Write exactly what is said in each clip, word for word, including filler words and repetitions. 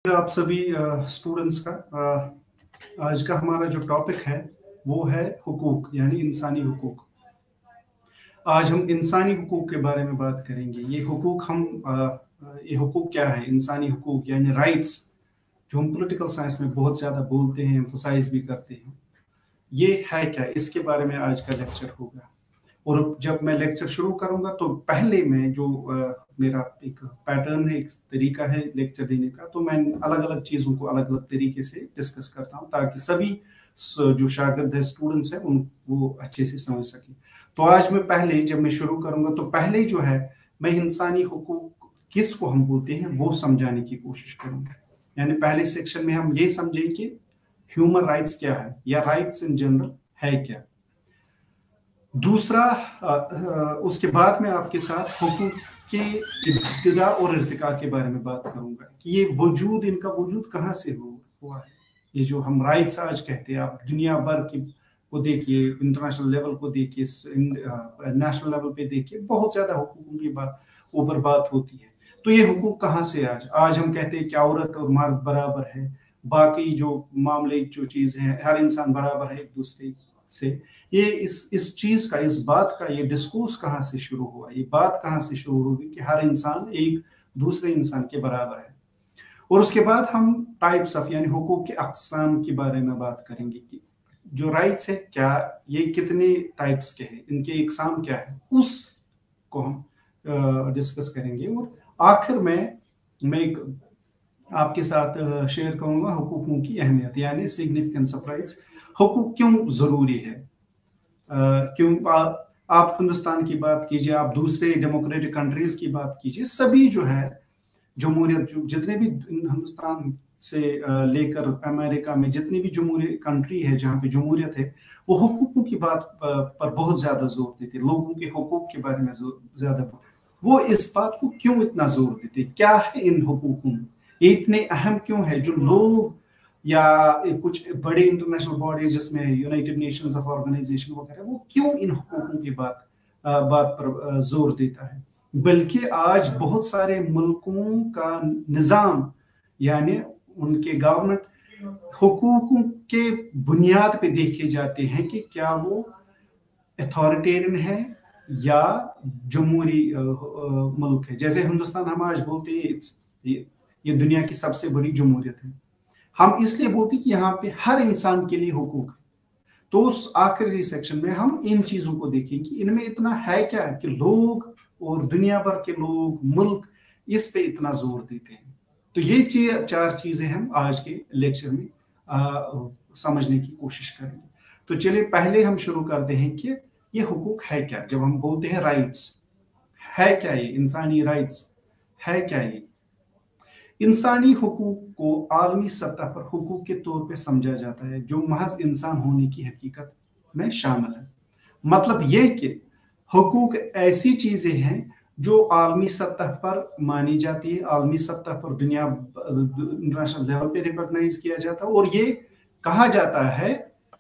आप सभी स्टूडेंट्स का आ, आज का हमारा जो टॉपिक है वो है हुकूक यानी इंसानी हुकूक। आज हम इंसानी हुकूक के बारे में बात करेंगे। ये हुकूक हम आ, ये हुकूक क्या है? इंसानी हुकूक यानी राइट्स, जो हम पॉलिटिकल साइंस में बहुत ज़्यादा बोलते हैं, एम्फसाइज भी करते हैं, ये है क्या? इसके बारे में आज का लेक्चर होगा। और जब मैं लेक्चर शुरू करूंगा तो पहले मैं जो आ, मेरा एक पैटर्न है, एक तरीका है लेक्चर देने का, तो मैं अलग अलग चीज़ों को अलग अलग तरीके से डिस्कस करता हूं ताकि सभी जो शागिर्द है, स्टूडेंट्स हैं, उन वो अच्छे से समझ सके। तो आज मैं पहले जब मैं शुरू करूंगा तो पहले जो है मैं इंसानी हुकूक किसको हम बोलते हैं वो समझाने की कोशिश करूंगा। यानी पहले सेक्शन में हम ये समझें कि ह्यूमन राइट्स क्या है या राइट्स इन जनरल है क्या। दूसरा, उसके बाद मैं आपके साथ हुकूक के इब्तिदा और इर्तिका के बारे में बात करूंगा कि ये वजूद, इनका वजूद कहाँ से हुआ है। ये जो हम राइट्स आज कहते हैं, आप दुनिया भर की को देखिए, इंटरनेशनल लेवल को देखिए, नेशनल लेवल पे देखिए, बहुत ज्यादा हुकूकों की बात ऊपर बात होती है। तो ये हुकूक कहाँ से आज आज हम कहते हैं कि औरत और मर्द बराबर है, बाकी जो मामले जो चीज है, हर इंसान बराबर है एक दूसरे से। ये इस इस चीज का, इस बात का, ये डिस्कोर्स कहाँ से शुरू हुआ? ये बात कहाँ से शुरू हुई कि हर इंसान एक दूसरे इंसान के बराबर है। और उसके बाद हम टाइप्स ऑफ यानी हुकूक के अक़साम के बारे में बात करेंगे कि जो राइट्स है क्या, ये कितने टाइप्स के हैं, इनके अक़साम क्या है, उसको हम डिस्कस करेंगे। और आखिर में मैं एक आपके साथ शेयर करूंगा हुकूकों की अहमियत यानी सिग्निफिकेंस ऑफ राइट्स। हुकूक क्यों जरूरी है? uh, क्यों आ, आप हिंदुस्तान की बात कीजिए, आप दूसरे डेमोक्रेटिक कंट्रीज की बात कीजिए, सभी जो है जमहूरियत, जो जितने भी हिंदुस्तान से लेकर अमेरिका में जितनी भी जमहूरी कंट्री है जहाँ पे जमहूरियत है, वो हुकूकों की बात पर बहुत ज्यादा जोर देते, लोगों के हुकूक के बारे में ज्यादा। वो इस बात को क्यों इतना जोर देते, क्या है इन हुकूकों में, ये इतने अहम क्यों है? जो लोग या कुछ बड़े इंटरनेशनल बॉडीज जिसमें यूनाइटेड नेशंस ऑफ ऑर्गेनाइजेशन वगैरह, वो क्यों इन हुकूकों की बात बात पर जोर देता है? बल्कि आज बहुत सारे मुल्कों का निज़ाम यानी उनके गवर्नमेंट हुकूकों के बुनियाद पे देखे जाते हैं कि क्या वो अथॉरिटेरियन है या जमहूरी मुल्क है। जैसे हिंदुस्तान हम आज बोलते हैं ये, ये दुनिया की सबसे बड़ी जमहूरियत है। हम इसलिए बोलते कि यहाँ पे हर इंसान के लिए हुकूक है। तो उस आखिरी सेक्शन में हम इन चीजों को देखेंगे कि इनमें इतना है क्या कि लोग और दुनिया भर के लोग, मुल्क इस पे इतना जोर देते हैं। तो ये चीज, चार चीजें हम आज के लेक्चर में आ, समझने की कोशिश करेंगे। तो चलिए पहले हम शुरू करते हैं कि ये हुकूक है क्या। जब हम बोलते हैं राइट्स, है क्या ये इंसानी राइट्स, है क्या ये? इंसानी हुकूक को आलमी सतह पर हुकूक के तौर पे समझा जाता है जो महज इंसान होने की हकीकत में शामिल है। मतलब ये कि हुकूक ऐसी चीजें हैं जो आलमी सतह पर मानी जाती है, आलमी सतह पर दुनिया इंटरनेशनल लेवल पे रिकॉग्नाइज किया जाता है, और ये कहा जाता है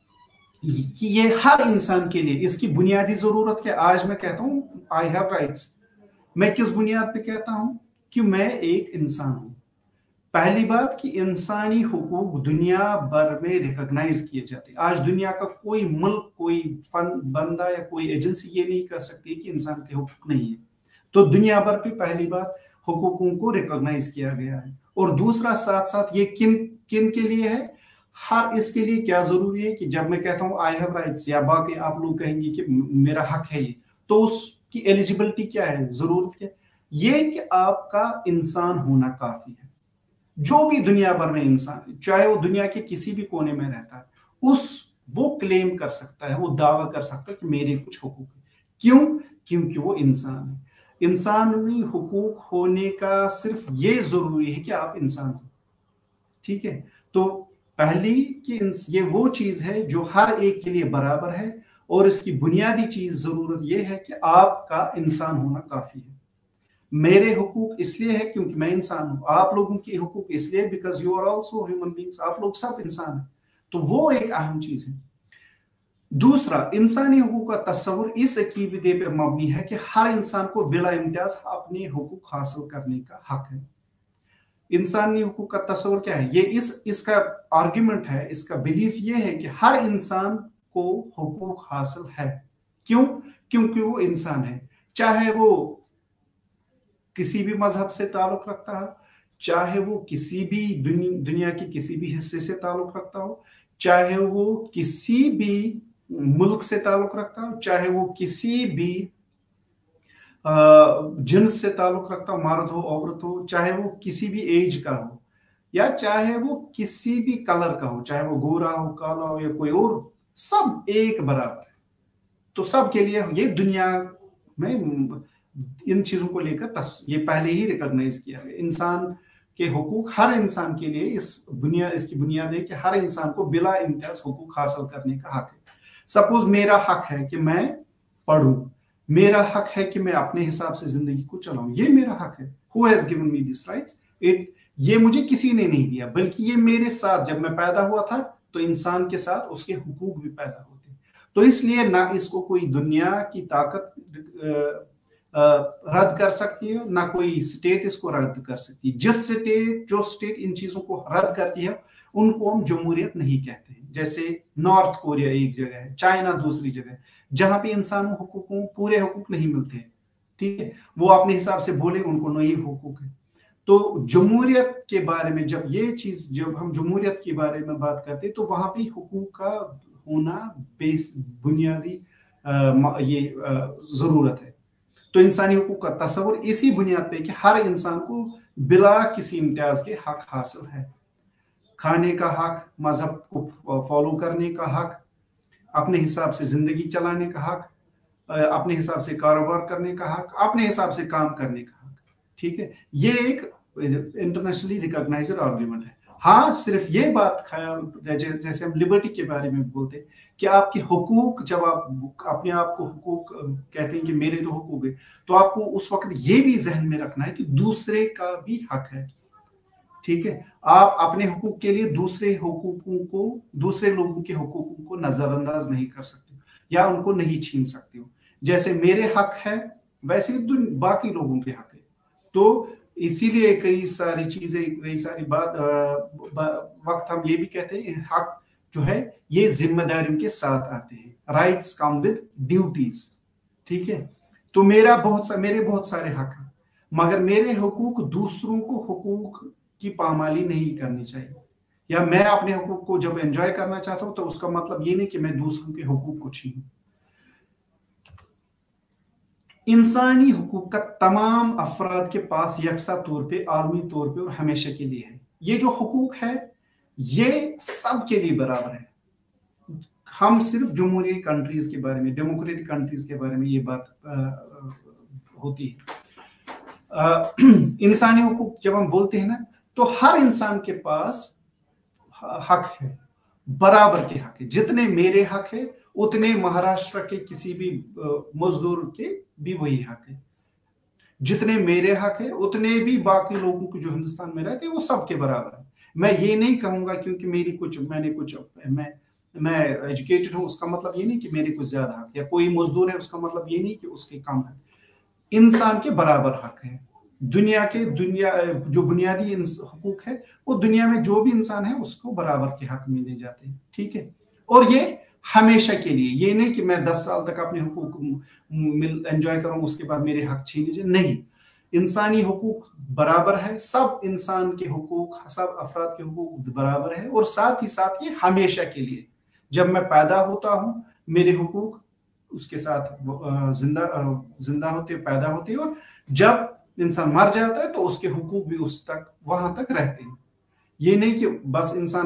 कि ये हर इंसान के लिए इसकी बुनियादी जरूरत क्या। आज मैं कहता हूँ आई हैव राइट्स, मैं किस बुनियाद पे कहता हूँ कि मैं एक इंसान हूं। पहली बात कि इंसानी हुकूक दुनिया भर में रिकॉग्नाइज किए जाते हैं। आज दुनिया का कोई मुल्क, कोई फन बंदा या कोई एजेंसी ये नहीं कर सकती कि इंसान के हुकूक नहीं है। तो दुनिया भर पे पहली बात हुकूकों को रिकॉग्नाइज किया गया है। और दूसरा, साथ साथ ये किन किन के लिए है, हर इसके लिए क्या जरूरी है कि जब मैं कहता हूँ आई हैव राइट्स या बाकी आप लोग कहेंगे कि मेरा हक है ये, तो उसकी एलिजिबिलिटी क्या है, जरूरत क्या है? ये कि आपका इंसान होना काफी है। जो भी दुनिया भर में इंसान, चाहे वो दुनिया के किसी भी कोने में रहता है, उस वो क्लेम कर सकता है, वो दावा कर सकता है कि मेरे कुछ हुकूक है। क्यों? क्योंकि वो इंसान है। इंसानी हुकूक होने का सिर्फ ये जरूरी है कि आप इंसान हो। ठीक है, तो पहली कि ये वो चीज है जो हर एक के लिए बराबर है, और इसकी बुनियादी चीज जरूरत ये है कि आपका इंसान होना काफी है। मेरे हुकूक इसलिए है क्योंकि मैं इंसान हूं, आप लोगों के हुकूक इसलिए because you are also human beings, आप लोग सब इंसान हैं। तो वो एक अहम चीज है। दूसरा, इंसानी हुकूक का तस्वुर इस अकीदे पर मबनी है कि हर इंसान को बिला इम्तियाज अपने हुकूक हासिल करने का हक है। इंसानी हुकूक का तस्वर क्या है? ये इस इसका आर्ग्यूमेंट है, इसका बिलीफ ये है कि हर इंसान को हुकूक हासिल है। क्यों? क्योंकि वो इंसान है, चाहे वो किसी भी मजहब से ताल्लुक रखता है, चाहे वो किसी भी दुनि, दुनिया के किसी भी हिस्से से ताल्लुक रखता हो, चाहे वो किसी भी मुल्क से ताल्लुक रखता हो, चाहे वो किसी भी जिन्स से ताल्लुक रखता हो, मर्द हो औरत हो, चाहे वो किसी भी एज का हो, या चाहे वो किसी भी कलर का हो, चाहे वो गोरा हो, काला हो, या कोई और, सब एक बराबर है। तो सब के लिए ये दुनिया में इन चीजों को लेकर तस ये पहले ही रिकॉग्नाइज किया गया। इंसान के हुकूक हर इंसान के लिए, इस बुनियाद इसकी बुनियाद है कि हर इंसान को बिला इम्तियाज हुकूक हासिल करने का हक है। सपोज मेरा हक है कि मैं पढ़ूं, मेरा हक है कि मैं अपने हिसाब से जिंदगी को चलाऊं, ये मेरा हक है। Who has given me this rights? It, ये मुझे किसी ने नहीं दिया, बल्कि ये मेरे साथ, जब मैं पैदा हुआ था तो इंसान के साथ उसके हुकूक भी पैदा होते। तो इसलिए ना इसको कोई दुनिया की ताकत रद्द कर सकती है, ना कोई स्टेट इसको रद्द कर सकती है। जिस स्टेट जो स्टेट इन चीजों को रद्द करती है उनको हम जमहूरियत नहीं कहते हैं। जैसे नॉर्थ कोरिया एक जगह है, चाइना दूसरी जगह, जहां पे इंसानों हुकूकों पूरे हुकूक नहीं मिलते हैं, ठीक है, वो अपने हिसाब से बोले उनको नहीं हुकूक है। तो जमहूरियत के बारे में जब ये चीज जब हम जमहूरियत के बारे में बात करते हैं तो वहां पे हुकूक का होना बेस बुनियादी आ, ये आ, जरूरत है। तो इंसानी हुकूक का तस्वर इसी बुनियाद पे कि हर इंसान को बिला किसी इम्तियाज के हक हासिल है। खाने का हक, मजहब को फॉलो करने का हक, अपने हिसाब से जिंदगी चलाने का हक, अपने हिसाब से कारोबार करने का हक, अपने हिसाब से काम करने का हक, ठीक है। ये एक इंटरनेशनली रिकॉग्नाइज्ड आर्ग्यूमेंट है। हाँ, सिर्फ ये बात ख्याल, जैसे हम लिबर्टी के बारे में बोलते हैं कि आपके हुकूक, जब आप अपने आप को हुकूक कहते हैं कि मेरे तो हुकूक है, तो आपको उस वक्त ये भी जहन में रखना है कि दूसरे का भी हक है, ठीक है। आप अपने हुकूक के लिए दूसरे हुकूकों को, दूसरे लोगों के हुकूकों को नजरअंदाज नहीं कर सकते या उनको नहीं छीन सकते हो। जैसे मेरे हक है वैसे बाकी लोगों के हक है। तो इसीलिए कई सारी चीजें, कई सारी बात वक्त हम ये भी कहते हैं हक जो है ये जिम्मेदारियों के साथ आते हैं। राइट्स कम विद ड्यूटीज, ठीक है। तो मेरा बहुत सा मेरे बहुत सारे हक हैं, मगर मेरे हुकूक दूसरों को हुकूक की पामाली नहीं करनी चाहिए। या मैं अपने हुकूक को जब एंजॉय करना चाहता हूं तो उसका मतलब ये नहीं कि मैं दूसरों के हुकूक को छीनूं। इंसानी हुकूक का तमाम अफराद के पास यकसा तौर पे, आलमी तौर पे और हमेशा के लिए है। ये जो हुकूक है ये सब के लिए बराबर है। हम सिर्फ जमहूरी कंट्रीज के बारे में, डेमोक्रेटिक कंट्रीज के बारे में ये बात आ, होती है। आ, इंसानी हुकूक जब हम बोलते हैं ना, तो हर इंसान के पास हक है, बराबर के हक है। जितने मेरे हक है उतने महाराष्ट्र के किसी भी मजदूर के भी वही हक है। जितने मेरे हक है उतने भी बाकी लोगों को जो हिंदुस्तान में रहते हैं वो सबके बराबर है। मैं ये नहीं कहूंगा क्योंकि मेरी कुछ मैंने कुछ मैं मैं एजुकेटेड हूं उसका मतलब ये नहीं कि मेरे कुछ ज्यादा हक, या कोई मजदूर है उसका मतलब ये नहीं कि उसके कम है। इंसान के बराबर हक है। दुनिया के दुनिया जो बुनियादी हुकूक है वो दुनिया में जो भी इंसान है उसको बराबर के हक मिले जाते हैं, ठीक है। और ये हमेशा के लिए, ये नहीं कि मैं दस साल तक अपने हुकूक एंजॉय करूं उसके बाद मेरे हक छीन लीजिए, नहीं। इंसानी हुकूक बराबर है, सब इंसान के हुकूक, सब अफराद के हुकूक बराबर है। और साथ ही साथ ये हमेशा के लिए, जब मैं पैदा होता हूं मेरे हुकूक उसके साथ जिंदा जिंदा होते पैदा होते, और जब इंसान मर जाता है तो उसके हुकूक भी उस तक वहां तक रहते हैं। ये नहीं कि बस इंसान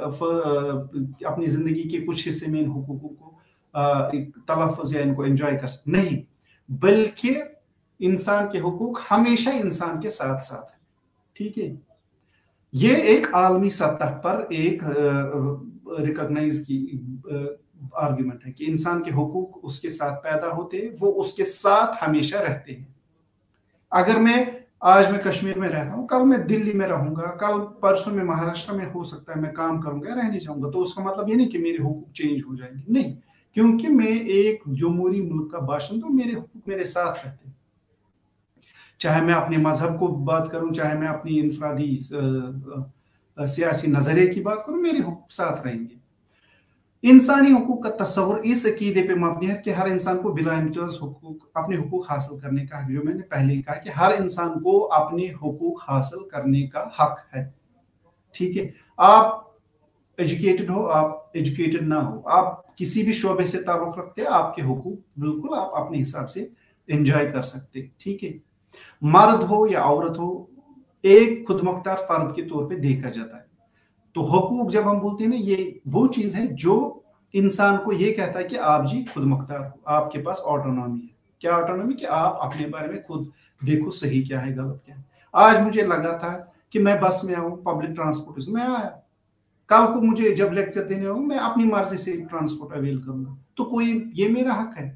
अपनी जिंदगी के कुछ हिस्से में इन हुकूकों को तलफ़्फ़ुज़ या इनको एंजॉय कर सकते, नहीं, बल्कि इंसान के हुकूक हमेशा इंसान के साथ साथ है, ठीक है। ये एक आलमी सतह पर एक रिकॉग्नाइज की आर्गुमेंट है कि इंसान के हुकूक उसके साथ पैदा होते हैं, वो उसके साथ हमेशा रहते हैं। अगर मैं आज मैं कश्मीर में रहता हूँ, कल मैं दिल्ली में रहूंगा, कल परसों में महाराष्ट्र में हो सकता है मैं काम करूंगा, रहने जाऊंगा, तो उसका मतलब ये नहीं कि मेरे हुकूक चेंज हो जाएंगे, नहीं, क्योंकि मैं एक जमहूरी मुल्क का बाशिंदा हूं, मेरे हुकूक मेरे साथ रहते हैं। चाहे मैं अपने मजहब को बात करूं, चाहे मैं अपनी इनफरादी सियासी नजरिए की बात करूं, मेरे हुकूक साथ रहेंगे। इंसानी हुकूक का तस्वर इस अकीदे पे मबनी है कि हर इंसान को बिला इम्तियाज हुकूक अपने हुकूक हासिल करने का हक, जो मैंने पहले ही कहा कि हर इंसान को अपने हुकूक हासिल करने का हक है। ठीक है, आप एजुकेटेड हो, आप एजुकेटेड ना हो, आप किसी भी शोबे से ताल्लुक रखते हैं, आपके हुकूक बिल्कुल आप अपने हिसाब से एंजॉय कर सकते। ठीक है, मर्द हो या औरत हो, एक खुद मुख्तार फर्द के तौर पे देखा जाता है। तो हुकूक जब हम बोलते हैं ना, ये वो चीज है जो इंसान को ये कहता है कि आप जी खुद मुख्तार हो, आपके पास ऑटोनॉमी है। क्या ऑटोनॉमी? कि आप अपने बारे में खुद देखो सही क्या है, गलत क्या है। आज मुझे लगा था कि मैं बस में आऊं, पब्लिक ट्रांसपोर्ट में आया, कल को मुझे जब लेक्चर देने हो, मैं अपनी मर्जी से ट्रांसपोर्ट अवेल करूंगा, तो कोई, ये मेरा हक है।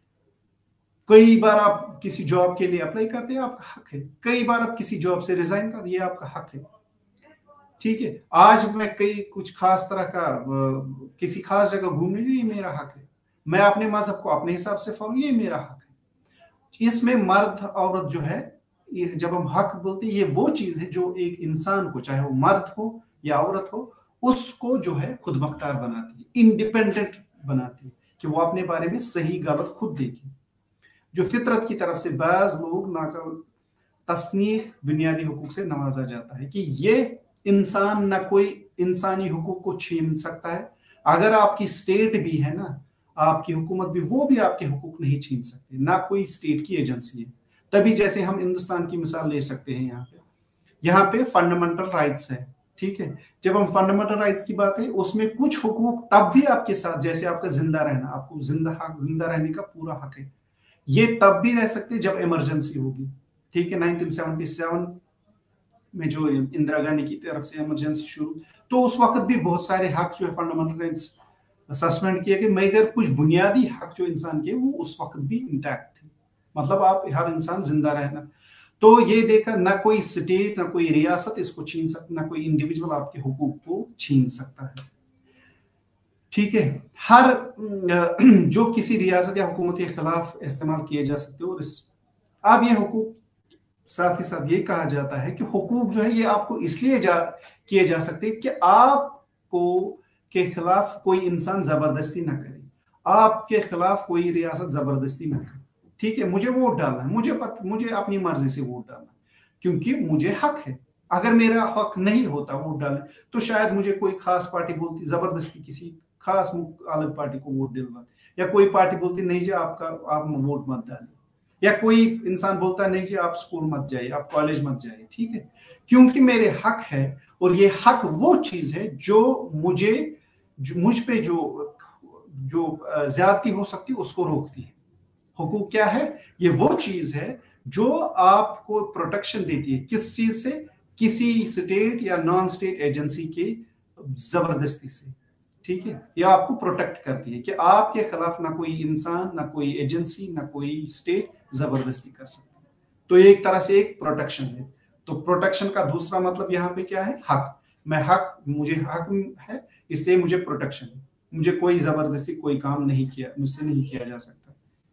कई बार आप किसी जॉब के लिए अप्लाई करते हैं, आपका हक है। कई बार आप किसी जॉब से रिजाइन कर, ये आपका हक है। ठीक है, आज मैं कई कुछ खास तरह का किसी खास जगह घूमने, ये मेरा हक है। मैं अपने मजहब को अपने हिसाब से फॉलो, ये मेरा हक है। इसमें मर्द औरत जो है, ये जब हम हक बोलते हैं, ये वो चीज है जो एक इंसान को, चाहे वो मर्द हो या औरत हो, उसको जो है खुद मुख्तार बनाती है, इंडिपेंडेंट बनाती है, कि वो अपने बारे में सही गलत खुद देखे। जो फितरत की तरफ से बाज लोग नाकल तस्नीफ बुनियादी हुकूक से नवाजा जाता है कि ये इंसान ना कोई इंसानी हुकूक को छीन सकता है। अगर आपकी स्टेट भी है ना, आपकी हुकूमत भी, वो भी आपके हुकूक नहीं छीन सकती, ना कोई स्टेट की एजेंसी है। तभी जैसे हम हिंदुस्तान की मिसाल ले सकते हैं, यहाँ पे यहाँ पे फंडामेंटल राइट्स है। ठीक है, जब हम फंडामेंटल राइट्स की बात है, उसमें कुछ हुकूक तब भी आपके साथ, जैसे आपका जिंदा रहना, आपको जिंदा हक, जिंदा रहने का पूरा हक है, ये तब भी रह सकते जब इमरजेंसी होगी। ठीक है, नाइनटीन सेवेंटी सेवन में जो इंदिरा गांधी की तरफ से इमरजेंसी शुरू, तो उस वक्त भी बहुत सारे हक जो है फंडामेंटल राइट्स सस्पेंड किए गए, मगर कुछ बुनियादी हक जो इंसान के, वो उस वक्त भी इंटैक्ट थे। मतलब आप हर इंसान जिंदा रहना, तो ये देखा ना कोई स्टेट, ना कोई रियासत इसको छीन सकता, ना कोई इंडिविजुअल आपके हुकूक को छीन सकता है। ठीक है, हर जो किसी रियासत या हुकूमत के खिलाफ इस्तेमाल किए जा सकते हो। अब ये हुकूक, साथ ही साथ ये कहा जाता है कि हुकूक जो है ये आपको इसलिए जा किए जा सकते हैं कि आपको के खिलाफ कोई इंसान जबरदस्ती ना करे, आपके खिलाफ कोई रियासत जबरदस्ती ना करे। ठीक है, मुझे वोट डालना है, मुझे पत, मुझे अपनी मर्जी से वोट डालना है, क्योंकि मुझे हक है। अगर मेरा हक नहीं होता वोट डालने, तो शायद मुझे कोई खास पार्टी बोलती जबरदस्ती किसी खास अलग पार्टी को वोट दिलवा, या कोई पार्टी बोलती नहीं जी आपका आप वोट मत डालिए, या कोई इंसान बोलता नहीं जी आप स्कूल मत जाइए, आप कॉलेज मत जाइए। ठीक है, क्योंकि मेरे हक है, और ये हक वो चीज है जो मुझे जो मुझ पे जो जो ज्यादती हो सकती है उसको रोकती है। हुकूक क्या है? ये वो चीज है जो आपको प्रोटेक्शन देती है, किस चीज से? किसी स्टेट या नॉन स्टेट एजेंसी के जबरदस्ती से। ठीक है, ये आपको प्रोटेक्ट करती है कि आपके खिलाफ ना कोई इंसान, ना कोई एजेंसी, ना कोई स्टेट जबरदस्ती कर सकती है। तो ये एक तरह से एक प्रोटेक्शन है। तो प्रोटेक्शन का दूसरा मतलब यहाँ पे क्या है? हक। मैं हक, मुझे हक है, इसलिए मुझे प्रोटेक्शन है, मुझे कोई जबरदस्ती कोई काम नहीं किया, मुझसे नहीं किया जा सकता।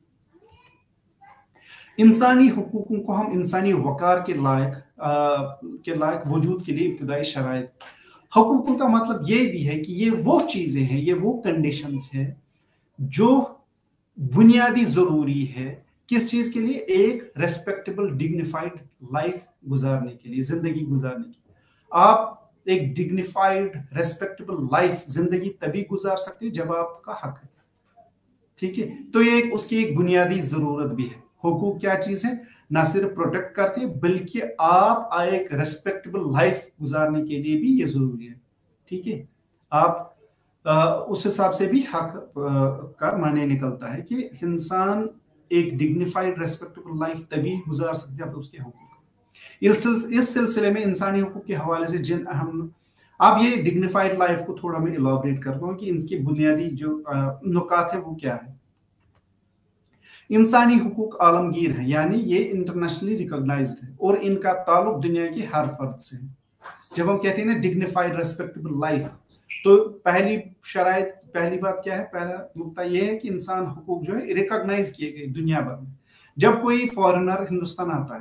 इंसानी हुकूकों को हम इंसानी वकार के लायक के लायक वजूद के लिए इब्तिदाई शराइत। हुकूकों का मतलब ये भी है कि ये वो चीजें हैं, ये वो कंडीशंस है जो बुनियादी जरूरी है किस चीज के लिए? एक रेस्पेक्टेबल डिग्निफाइड लाइफ गुजारने के लिए, जिंदगी गुजारने के लिए। आप एक डिग्निफाइड रेस्पेक्टेबल लाइफ जिंदगी तभी गुजार सकते हैं जब आपका हक है। ठीक है, तो ये एक उसकी एक बुनियादी जरूरत भी है। हुकूक क्या चीज है? ना सिर्फ प्रोटेक्ट करते हैं, बल्कि आप एक रेस्पेक्टेबल लाइफ गुजारने के लिए भी ये जरूरी है। ठीक है, आप आ, उस हिसाब से भी हक आ, का माने निकलता है कि इंसान एक डिग्निफाइड रेस्पेक्टेबल लाइफ तभी गुजार सकते हैं उसके हुकूक। इस सिलसिले में इंसानी हुकूक के हवाले से जिन अहम, अब ये डिग्निफाइड लाइफ को थोड़ा मैं इलाबरेट करता हूँ कि इनकी बुनियादी जो नुकात है वो क्या है। इंसानी हुकूक आलमगीर है, यानी ये इंटरनेशनली रिकॉग्नाइज्ड है और इनका ताल्लुक दुनिया के हर फर्द से है। जब हम कहते हैं ना डिग्निफाइड रेस्पेक्टेबल लाइफ, तो पहली शराइत, पहली बात क्या है? पहला नुकता ये है कि इंसान हुकूक जो है रिकॉग्नाइज किए गए दुनिया भर में। जब कोई फॉरेनर हिंदुस्तान आता है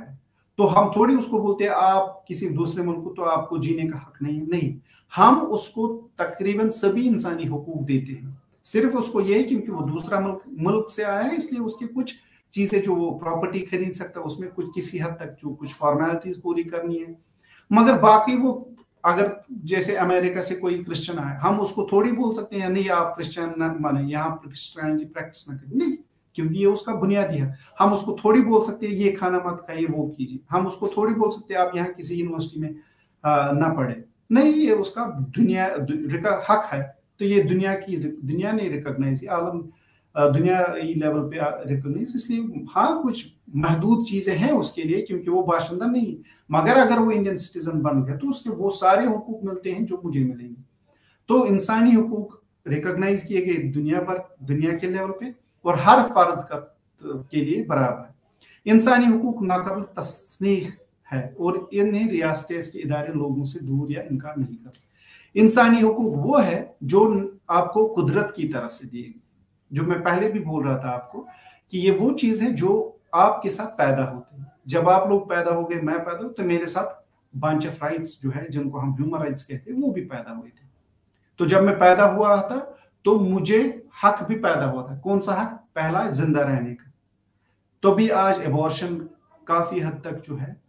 तो हम थोड़ी उसको बोलते हैं आप किसी दूसरे मुल्क को तो आपको जीने का हक नहीं है, नहीं, हम उसको तकरीबन सभी इंसानी हुकूक देते हैं। सिर्फ उसको ये है क्योंकि वो दूसरा मुल्क मुल्क से आया है, इसलिए उसकी कुछ चीजें जो वो प्रॉपर्टी खरीद सकता है उसमें कुछ किसी हद तक जो कुछ फॉर्मेलिटीज पूरी करनी है, मगर बाकी वो अगर जैसे अमेरिका से कोई क्रिश्चियन आया, हम उसको थोड़ी बोल सकते हैं नहीं आप क्रिश्चियन ना माने, यहाँ क्रिश्चियनिटी प्रैक्टिस ना करें, नहीं, क्योंकि ये उसका बुनियादी है। हम उसको थोड़ी बोल सकते हैं ये खाना मत खाइए वो कीजिए, हम उसको थोड़ी बोल सकते हैं आप यहाँ किसी यूनिवर्सिटी में आ, ना पढ़े, नहीं, ये उसका दुनिया हक है। तो ये दुनिया की दुनिया ने रिकॉग्नाइज, आलम दुनियाई लेवल पे रिकॉग्नाइज, इसलिए हाँ कुछ महदूद चीजें हैं उसके लिए क्योंकि वो बाशिंदा नहीं, मगर अगर वो इंडियन सिटीजन बन गया तो उसके वो सारे हुकूक मिलते हैं जो मुझे मिलेंगे। तो इंसानी हुकूक रिकॉग्नाइज किए गए दुनिया पर, दुनिया के लेवल पे, और हर फर्द का के लिए बराबर है। इंसानी हुकूक नाकाबिल तस्नीह है और इन्हें रियासतें इसके इदारे लोगों से दूर या इनकार नहीं कर सकते। इंसानी हुकूक वो है जो आपको कुदरत की तरफ से दिए गए, जो मैं पहले भी बोल रहा था आपको कि ये वो चीज है जो आपके साथ पैदा होते हैं। जब आप लोग पैदा हो गए, मैं पैदा हो, तो मेरे साथ बंच ऑफ राइट्स जो है जिनको हम ह्यूमन राइट्स कहते हैं वो भी पैदा हुए थे। तो जब मैं पैदा हुआ था तो मुझे हक भी पैदा हुआ था। कौन सा हक? पहला जिंदा रहने का। तो भी आज एबॉर्शन काफी हद तक जो है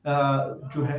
जो है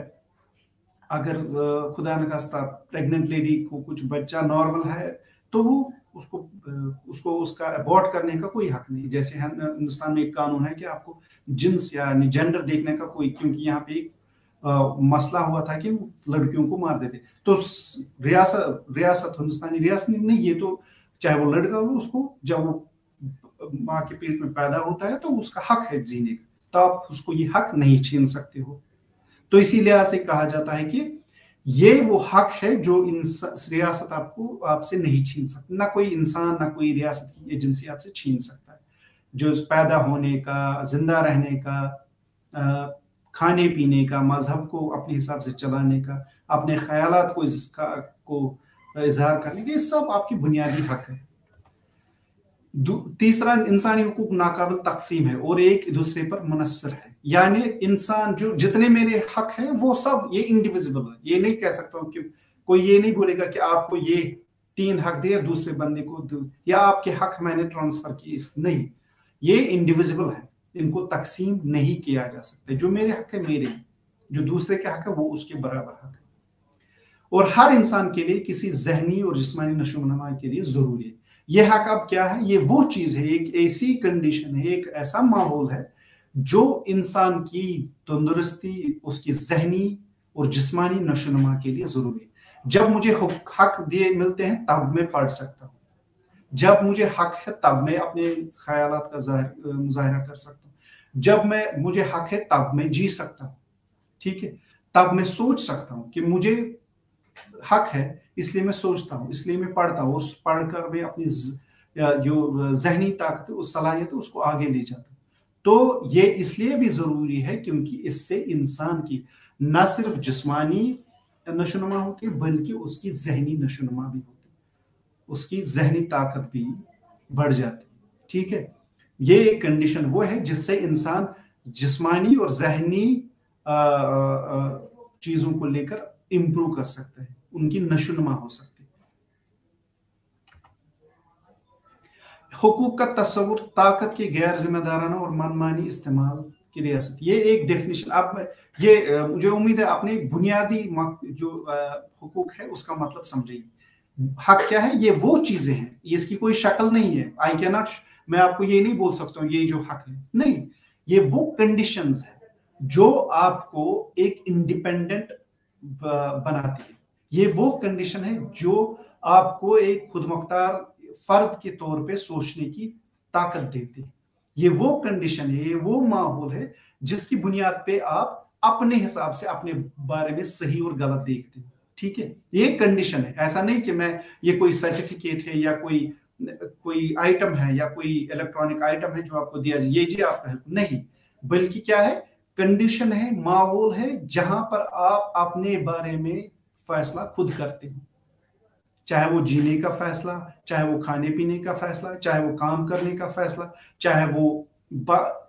अगर खुदा न खास्ता प्रेग्नेंट लेडी को कुछ बच्चा नॉर्मल है तो वो उसको उसको उसका अबॉर्ट करने का कोई हक नहीं। जैसे हिंदुस्तान में एक कानून है कि आपको जिन्स या जेंडर देखने का कोई, क्योंकि यहाँ पे एक आ, मसला हुआ था कि लड़कियों को मार देते, तो रियासत रियासत हिंदुस्तानी रियासत नहीं, ये तो चाहे वो लड़का हो, उसको जब वो माँ के पेट में पैदा होता है तो उसका हक है जीने का, तो आप उसको ये हक नहीं छीन सकते हो। तो इसी लिहाज से कहा जाता है कि ये वो हक है जो रियासत आपको आपसे नहीं छीन सकती, ना कोई इंसान ना कोई रियासत की एजेंसी आपसे छीन सकता है, जो पैदा होने का, जिंदा रहने का, खाने पीने का, मजहब को अपने हिसाब से चलाने का, अपने ख्यालात को इसका को इजहार करने का, ये सब आपकी बुनियादी हक है। तीसरा, इंसानी हुकूक नाकाबिल तकसीम है और एक दूसरे पर मुनस्सर है, यानी इंसान जो जितने मेरे हक हैं वो सब ये इंडिविजिबल है। ये नहीं कह सकता हूँ कि कोई ये नहीं बोलेगा कि आपको ये तीन हक दे दूसरे बंदे को, या आपके हक मैंने ट्रांसफर किए, नहीं, ये इंडिविजिबल है, इनको तकसीम नहीं किया जा सकता। जो मेरे हक है मेरे, जो दूसरे के हक है वो उसके बराबर हक है। और हर इंसान के लिए किसी जहनी और जिस्मानी नशोनुमा के लिए जरूरी है। ये हक अब क्या है? ये वो चीज है, एक ऐसी कंडीशन है, एक ऐसा माहौल है जो इंसान की तंदुरुस्ती, उसकी जहनी और जिस्मानी नशोनुमा के लिए जरूरी है। जब मुझे हक दिए मिलते हैं तब मैं पढ़ सकता हूँ, जब मुझे हक है तब मैं अपने ख्यालात का मुजाहरा कर सकता हूँ, जब मैं मुझे हक है तब मैं जी सकता हूँ, ठीक है, तब मैं सोच सकता हूँ कि मुझे हक है इसलिए मैं सोचता हूँ, इसलिए मैं पढ़ता हूँ, और पढ़कर मैं अपनी जो जहनी ताकत उस सलाहियत उसको आगे ले जाता हूँ। तो ये इसलिए भी जरूरी है क्योंकि इससे इंसान की न सिर्फ जिस्मानी नशोनुमा होती है बल्कि उसकी जहनी नशोनुमा भी होती है, उसकी जहनी ताकत भी बढ़ जाती है, ठीक है। ये एक कंडीशन वो है जिससे इंसान जिस्मानी और जहनी चीजों को लेकर इंप्रूव कर सकता है, उनकी नशोनुमा हो सकती है। हुकूक का तस्वुर ताकत के गैर जिम्मेदाराना और मनमानी इस्तेमाल की रियासत, ये एक डेफिनेशन। अब ये मुझे उम्मीद है आपने बुनियादी जो हुकूक है उसका मतलब समझेंगे। हक क्या है? ये वो चीजें हैं, इसकी कोई शक्ल नहीं है। आई कैन नॉट, मैं आपको ये नहीं बोल सकता हूँ ये जो हक है, नहीं, ये वो कंडीशंस है जो आपको एक इंडिपेंडेंट बनाती है। ये वो कंडीशन है जो आपको एक खुदमुख्तार फर्द के तौर पे सोचने की ताकत देती है। ये वो कंडीशन है, ये वो माहौल है जिसकी बुनियाद पे आप अपने हिसाब से अपने बारे में सही और गलत देखते हैं, ठीक है। ये कंडीशन है, ऐसा नहीं कि मैं ये कोई सर्टिफिकेट है या कोई कोई आइटम है या कोई इलेक्ट्रॉनिक आइटम है जो आपको दिया ये जी आपका है, नहीं, बल्कि क्या है? कंडीशन है, माहौल है जहां पर आप अपने बारे में फैसला खुद करते हो, चाहे वो जीने का फैसला, चाहे वो खाने पीने का फैसला, चाहे वो काम करने का फैसला, चाहे वो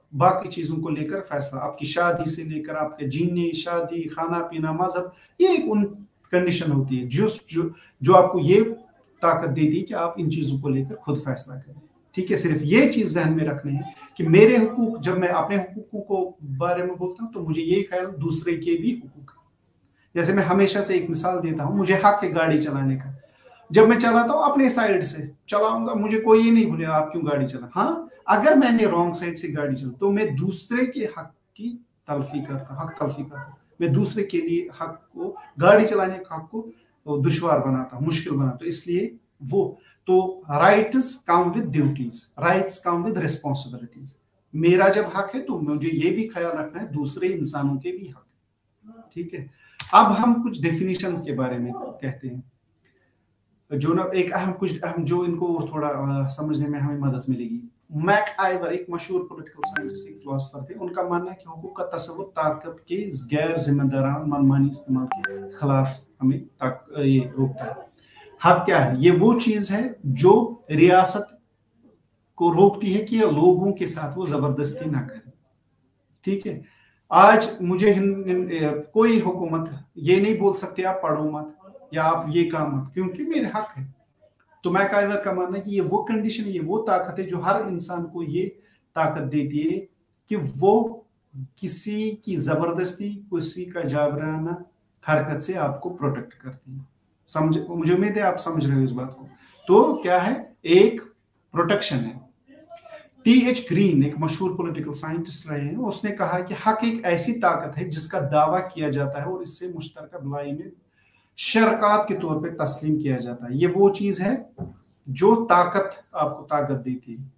बाकी चीजों को लेकर फैसला, आपकी शादी से लेकर आपके जीने, शादी, खाना पीना, मजहब, ये एक उन कंडीशन होती है जो जो जो आपको ये ताकत देती है कि आप इन चीजों को लेकर खुद फैसला करें। ठीक है, सिर्फ ये चीज जहन में रखनी है कि मेरे हुकूक, जब मैं अपने हुकूकों को बारे में बोलता हूँ तो मुझे ये ख्याल दूसरे के भी हुकूक है। जैसे मैं हमेशा से एक मिसाल देता हूँ, मुझे हक है गाड़ी चलाने का, जब मैं चलाता हूँ अपने साइड से चलाऊंगा, मुझे कोई ये नहीं बोलेगा आप क्यों गाड़ी चला। हाँ, अगर मैंने रॉन्ग साइड से गाड़ी चला तो मैं दूसरे के हक की तलफी करता हक तलफी करता मैं दूसरे के लिए हक को, गाड़ी चलाने के हक को दुश्वार बनाता हूँ, मुश्किल बनाता हूँ। इसलिए वो तो rights come with duties, rights come with responsibilities. मेरा जब हक है तो मुझे ये भी ख्याल रखना है दूसरे इंसानों के भी हक। ठीक है, अब हम कुछ डेफिनेशंस के बारे में कहते हैं जो ना एक अहम कुछ अहम जो इनको और थोड़ा आ, समझने में हमें मदद मिलेगी। मैक आइवर एक मशहूर पॉलिटिकल साइंटिस्ट, एक फिलोसोफर थे, उनका मानना है कि हुकूक का तस्वुर ताकत के गैर जिम्मेदाराना मनमानी इस्तेमाल के खिलाफ हमें तक ये रोकता है। हक क्या है? ये वो चीज है जो रियासत को रोकती है कि लोगों के साथ वो जबरदस्ती ना करे। ठीक है, आज मुझे हिन, हिन, कोई हुकूमत ये नहीं बोल सकती आप पढ़ो मत या आप ये काम मत, क्योंकि मेरे हक है। तो मैक आइवर का मानना है कि ये वो कंडीशन, ये वो ताकत है जो हर इंसान को ये ताकत देती है कि वो किसी की जबरदस्ती, किसी का जाबराना हरकत से आपको प्रोटेक्ट करती है। समझ, मुझे उम्मीद है आप समझ रहे हो इस बात को। तो क्या है, एक प्रोटेक्शन है। टी एच ग्रीन एक मशहूर पॉलिटिकल साइंटिस्ट रहे हैं, उसने कहा कि हक एक ऐसी ताकत है जिसका दावा किया जाता है और इससे मुश्तरका भलाई में शरकात के तौर पे तस्लीम किया जाता है। ये वो चीज है जो ताकत आपको ताकत देती है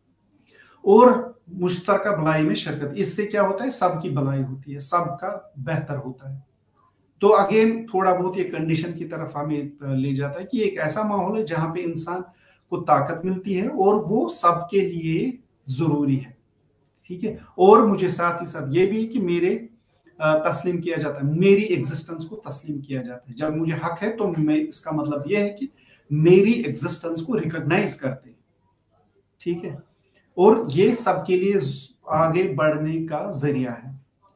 और मुश्तरका भलाई में शरकत, इससे क्या होता है, सबकी भलाई होती है, सबका बेहतर होता है। तो अगेन थोड़ा बहुत ये कंडीशन की तरफ हमें ले जाता है कि एक ऐसा माहौल है जहां पे इंसान को ताकत मिलती है और वो सबके लिए जरूरी है। ठीक है, और मुझे साथ ही साथ ये भी कि मेरे तस्लीम किया जाता है, मेरी एग्जिस्टेंस को तस्लीम किया जाता है। जब मुझे हक है तो मैं, इसका मतलब यह है कि मेरी एग्जिस्टेंस को रिकॉग्नाइज करते हैं। ठीक है, और ये सबके लिए आगे बढ़ने का जरिया है।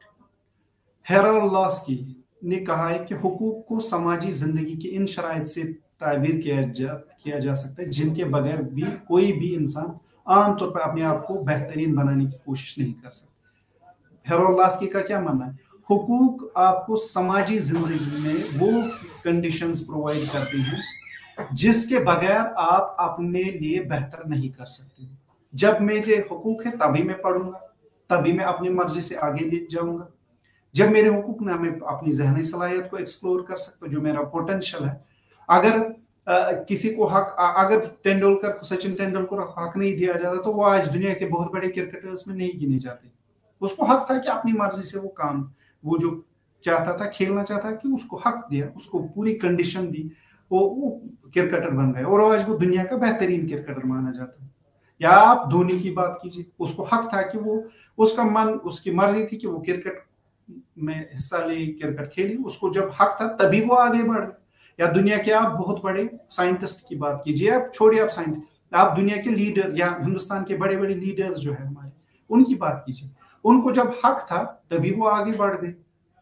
हेरोल्ड लास्की ने कहा है कि हुकूक को समाजी जिंदगी की इन शराइत से ताबीर किया जा किया जा सकता है जिनके बगैर भी कोई भी इंसान आमतौर पर अपने आप को बेहतरीन बनाने की कोशिश नहीं कर सकता। हेरोल्ड लास्की का क्या मानना है, हुकूक आपको समाजी जिंदगी में वो कंडीशंस प्रोवाइड करते हैं जिसके बगैर आप अपने लिए बेहतर नहीं कर सकते। जब मेरे हुकूक है तभी मैं पढ़ूंगा, तभी मैं अपनी मर्जी से आगे ले जाऊंगा। जब मेरे हुकूक में मैं अपनी ज़हनी सलाहियत को एक्सप्लोर कर सकता हूँ, जो मेरा पोटेंशियल है। अगर आ, किसी को हक, आ, अगर तेंदुलकर सचिन तेंदुलकर को हक नहीं दिया जाता तो वो आज दुनिया के बहुत बड़े क्रिकेटर्स में नहीं गिने जाते। उसको हक था कि अपनी मर्जी से वो काम, वो जो चाहता था, खेलना चाहता कि उसको हक दिया, उसको पूरी कंडीशन दी, वो वो क्रिकेटर बन गए और आज वो दुनिया का बेहतरीन क्रिकेटर माना जाता है। या आप धोनी की बात कीजिए, उसको हक था कि वो, उसका मन, उसकी मर्जी थी कि वो क्रिकेट में हिस्सा ले, क्रिकेट खेली, उसको जब हक था तभी वो आगे बढ़। या दुनिया के आप बहुत बड़े साइंटिस्ट की बात कीजिए, आप छोड़िए आप साइंटिस्ट, आप दुनिया के लीडर या हिंदुस्तान के बड़े बड़े लीडर जो है हमारे, उनकी बात कीजिए, उनको जब हक था तभी वो आगे बढ़ गए।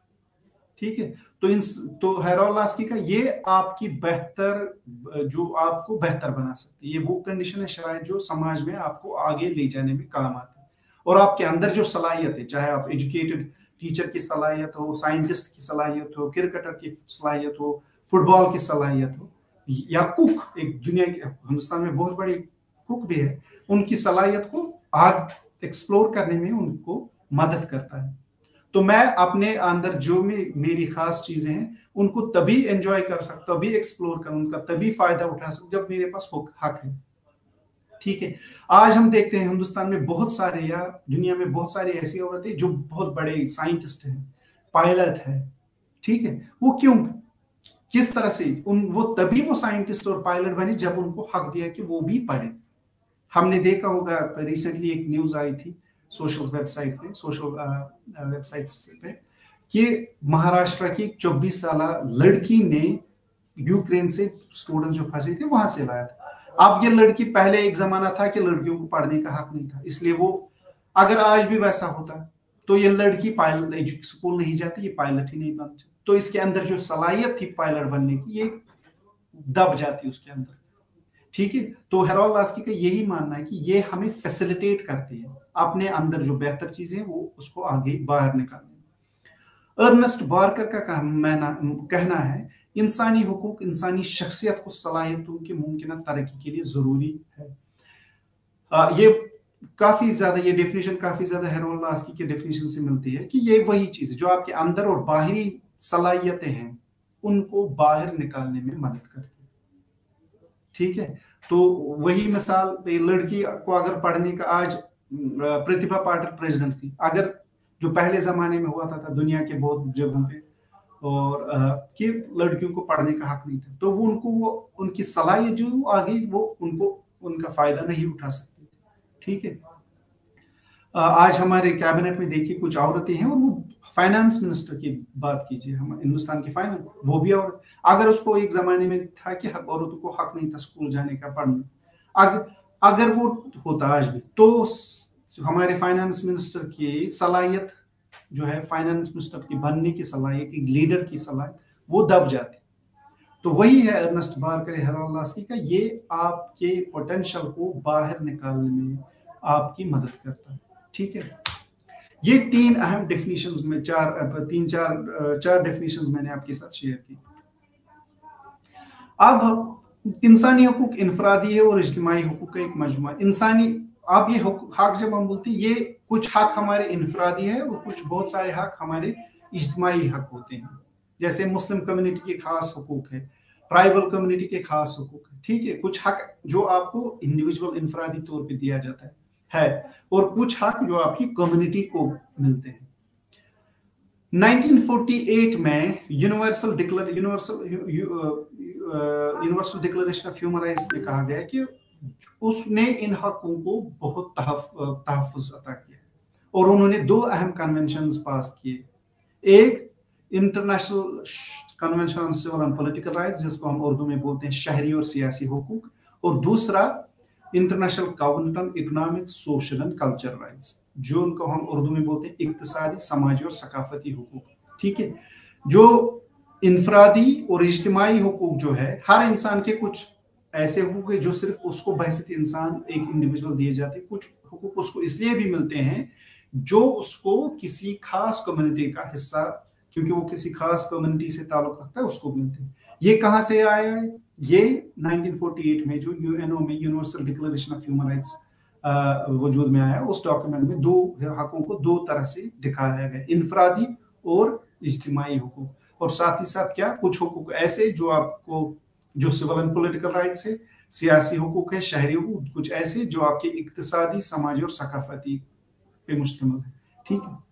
ठीक है, तो इन तो हेरोल्ड लास्की का ये आपकी बेहतर, जो आपको बेहतर बना सकती है, ये वो कंडीशन है शायद जो समाज में आपको आगे ले जाने में काम आती है। और आपके अंदर जो सलाहियत है, चाहे आप एजुकेटेड टीचर की सलाहियत हो, साइंटिस्ट की सलाहियत हो, क्रिकेटर की सलाहियत हो, फुटबॉल की सलाहियत हो, या कुक, एक दुनिया के हिंदुस्तान में बहुत बड़ी कुक भी है, उनकी सलाहियत को आगे एक्सप्लोर करने में उनको मदद करता है। तो मैं अपने अंदर जो में मेरी खास चीजें हैं उनको तभी एंजॉय कर सकता, तभी एक्सप्लोर कर, उनका तभी फायदा उठा सकता जब मेरे पास हक है। ठीक है, आज हम देखते हैं हिंदुस्तान में बहुत सारे, या दुनिया में बहुत सारी ऐसी औरतें जो बहुत बड़े साइंटिस्ट हैं, पायलट है। ठीक है, वो क्यों, किस तरह से उन वो तभी वो साइंटिस्ट और पायलट बने जब उनको हक दिया कि वो भी पढ़े। हमने देखा होगा, रिसेंटली एक न्यूज आई थी सोशल वेबसाइट पे, सोशल वेबसाइट्स पे, कि महाराष्ट्र की चौबीस साल लड़की ने यूक्रेन से स्टूडेंट जो फंसे थे वहां से लाया था। अब ये लड़की, पहले एक जमाना था कि लड़कियों को पढ़ने का हक नहीं था, इसलिए वो अगर आज भी वैसा होता तो ये लड़की पायलट स्कूल नहीं जाती, ये पायलट ही नहीं बनती। तो इसके अंदर जो सलाहियत थी पायलट बनने की, ये दब जाती उसके अंदर। ठीक है, तो हेरोल्ड लास्की का यही मानना है कि ये हमें फैसिलिटेट करती है अपने अंदर जो बेहतर चीजें हैं वो उसको आगे बाहर निकालने। अर्नेस्ट बार्कर का कहना है इंसानी हुकूक इंसानी शख्सियत को सलाहियतों की मुमकिन तरक्की के लिए जरूरी है। आ, ये काफी ज्यादा ये डेफिनेशन काफी ज्यादा हेरोल्ड लास्की के डेफिनेशन से मिलती है कि ये वही चीज है जो आपके अंदर और बाहरी सलाहियतें हैं उनको बाहर निकालने में मदद करती है। ठीक है, तो वही मिसाल लड़की को अगर पढ़ने का, आज प्रतिभा पाटिल प्रेसिडेंट थी, अगर जो पहले जमाने में हुआ था, था दुनिया के बहुत जगहों पे, और कि लड़कियों को पढ़ने का हक नहीं था, तो वो उनको वो उनकी सलाहियत जो आगे वो उनको उनका फायदा नहीं उठा सकती। ठीक है, आज हमारे कैबिनेट में देखिए कुछ औरतें हैं और वो फाइनेंस मिनिस्टर की बात कीजिए, हम हिंदुस्तान की फाइनेंस, वो भी औरत। अगर उसको एक जमाने में था कि औरतों को हक नहीं था स्कूल जाने का, पढ़ने, अगर अगर वो होता आज भी, तो हमारे फाइनेंस मिनिस्टर की सलाहियत जो है, फाइनेंस मिनिस्टर की बनने की सलाहियत, एक लीडर की सलाहियत, वो दब जाती। तो वही है अर्नेस्ट बार्कर हेरोल्ड लास्की का, ये आपके पोटेंशियल को बाहर निकालने में आपकी मदद करता है। ठीक है, ये तीन अहम डेफिनेशंस में चार तीन चार चार डेफिनेशंस मैंने आपके साथ शेयर की। अब इंसानी हुकूक इनफरादी है और इज्तिमाई हुकूक का एक मजमुआ। इंसानी, आप ये हक जब हम बोलते हैं, ये कुछ हक हमारे इनफरादी है और कुछ बहुत सारे हक हमारे इज्तिमाई हक होते हैं। जैसे मुस्लिम कम्युनिटी के खास हुकूक है, ट्राइबल कम्युनिटी के खास हुकूक है। ठीक है, कुछ हक जो आपको इंडिविजुअल इनफरादी तौर पे दिया जाता है है और कुछ हक जो आपकी कम्युनिटी को मिलते हैं। नाइनटीन फोर्टी एट में universal declare universal universal declaration of human rights में कहा गया कि उसने इन हकों को बहुत तहफ्फुज अता किया और उन्होंने दो अहम कन्वेंशंस पास किए। एक international convention on civil and political rights, जिसको हम उर्दू में बोलते हैं शहरी और सियासी हुकूक, और दूसरा international covenant on economic, social and culture rights, जो उनको हम उर्दू में बोलते हैं इक्तिसादी, समाजी और सकाफती हुकूक। ठीक है, जो इनफरादी और इज्तिमाई हुकूक जो है, हर इंसान के कुछ ऐसे हुकूक है जो सिर्फ उसको बहैसियत इंसान एक इंडिविजुअल दिए जाते हैं। कुछ हुकूक उसको इसलिए भी मिलते हैं जो उसको किसी खास कम्युनिटी का हिस्सा, क्योंकि वो किसी खास कम्युनिटी से ताल्लुक रखता है, उसको मिलते हैं। ये कहाँ से आया है? ये नाइनटीन फोर्टी एट में जो यूएनओ में universal declaration of human rights वजूद में आया, उस डॉक्यूमेंट में दो हकों को दो तरह से दिखाया गया, इनफरादी और इज्तिमाई हुकूक। और साथ ही साथ क्या, कुछ हुकूक ऐसे जो आपको, जो सिविल एंड पॉलिटिकल राइट्स है, सियासी हुकूक है, शहरी हुकूक, कुछ ऐसे जो आपके इक्तिसादी, समाजी और सकाफती पे मुश्तमिल है। ठीक है,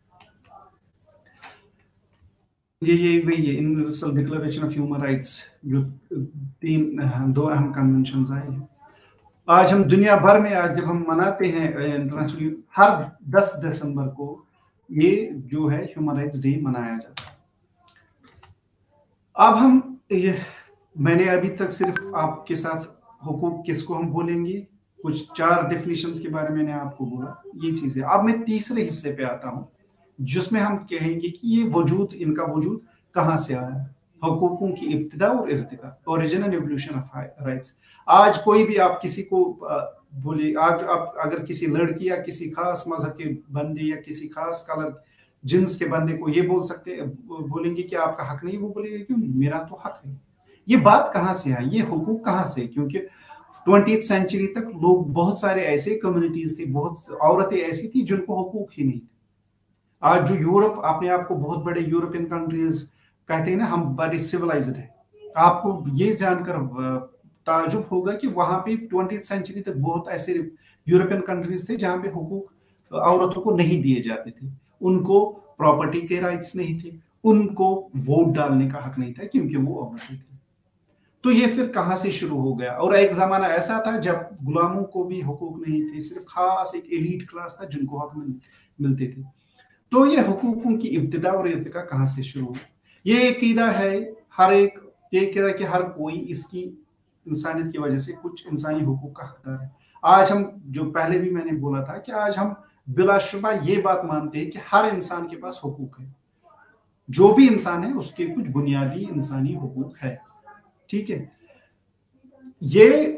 ये ये वही है universal declaration of human rights, जो तीन दो अहम कन्वेंशंस आए हैं। आज हम दुनिया भर में, आज जब हम मनाते हैं इंटरनेशनल, हर दस दिसंबर को ये जो है ह्यूमन राइट्स डे मनाया जाता है। अब हम ये, मैंने अभी तक सिर्फ आपके साथ हुकूक किसको हम बोलेंगे, कुछ चार डेफिनेशंस के बारे में मैंने आपको बोला, ये चीजें। अब मैं तीसरे हिस्से पे आता हूँ जिसमें हम कहेंगे कि ये वजूद, इनका वजूद कहाँ से आया, हुकूकों की इब्तिदा और इर्तिका, origin and evolution of rights. आज कोई भी आप किसी को बोले, आज आप अगर किसी लड़की या किसी खास मजहब के बंदे या किसी खास कलर जिन्स के बंदे को ये बोल सकते, बोलेंगे कि आपका हक नहीं, वो बोलेगा क्यों नहीं, मेरा तो हक है। ये बात कहाँ से आई, ये हुकूक कहाँ से? क्योंकि ट्वेंटी सेंचुरी तक लोग, बहुत सारे ऐसे कम्युनिटीज थी, बहुत औरतें ऐसी थी जिनको हुकूक ही नहीं थे। आज जो यूरोप, अपने आप को बहुत बड़े यूरोपियन कंट्रीज कहते हैं ना, हम बड़े सिविलाइज्ड हैं, आपको ये जानकर ताजुब होगा कि वहां पे ट्वेंटी सेंचुरी तक बहुत ऐसे यूरोपियन कंट्रीज थे जहां पे हुकूक औरतों को नहीं दिए जाते थे, उनको प्रॉपर्टी के राइट्स नहीं थे, उनको वोट डालने का हक नहीं था क्योंकि वो औरतें थी। तो ये फिर कहां से शुरू हो गया? और एक जमाना ऐसा था जब गुलामों को भी हुकूक नहीं थे, सिर्फ खास एक एलीट क्लास था जिनको हक मिलते थे। तो ये हुकूकों की इब्तिदा और इर्तिका कहां से शुरू हुई? ये अकीदा है हर एक, ये अकीदा कि हर कोई इसकी इंसानियत की वजह से कुछ इंसानी हुकूक का हकदार है। आज हम, जो पहले भी मैंने बोला था कि आज हम बिलाशुबा ये बात मानते हैं कि हर इंसान के पास हुकूक है, जो भी इंसान है उसके कुछ बुनियादी इंसानी हुकूक है, ठीक है। ये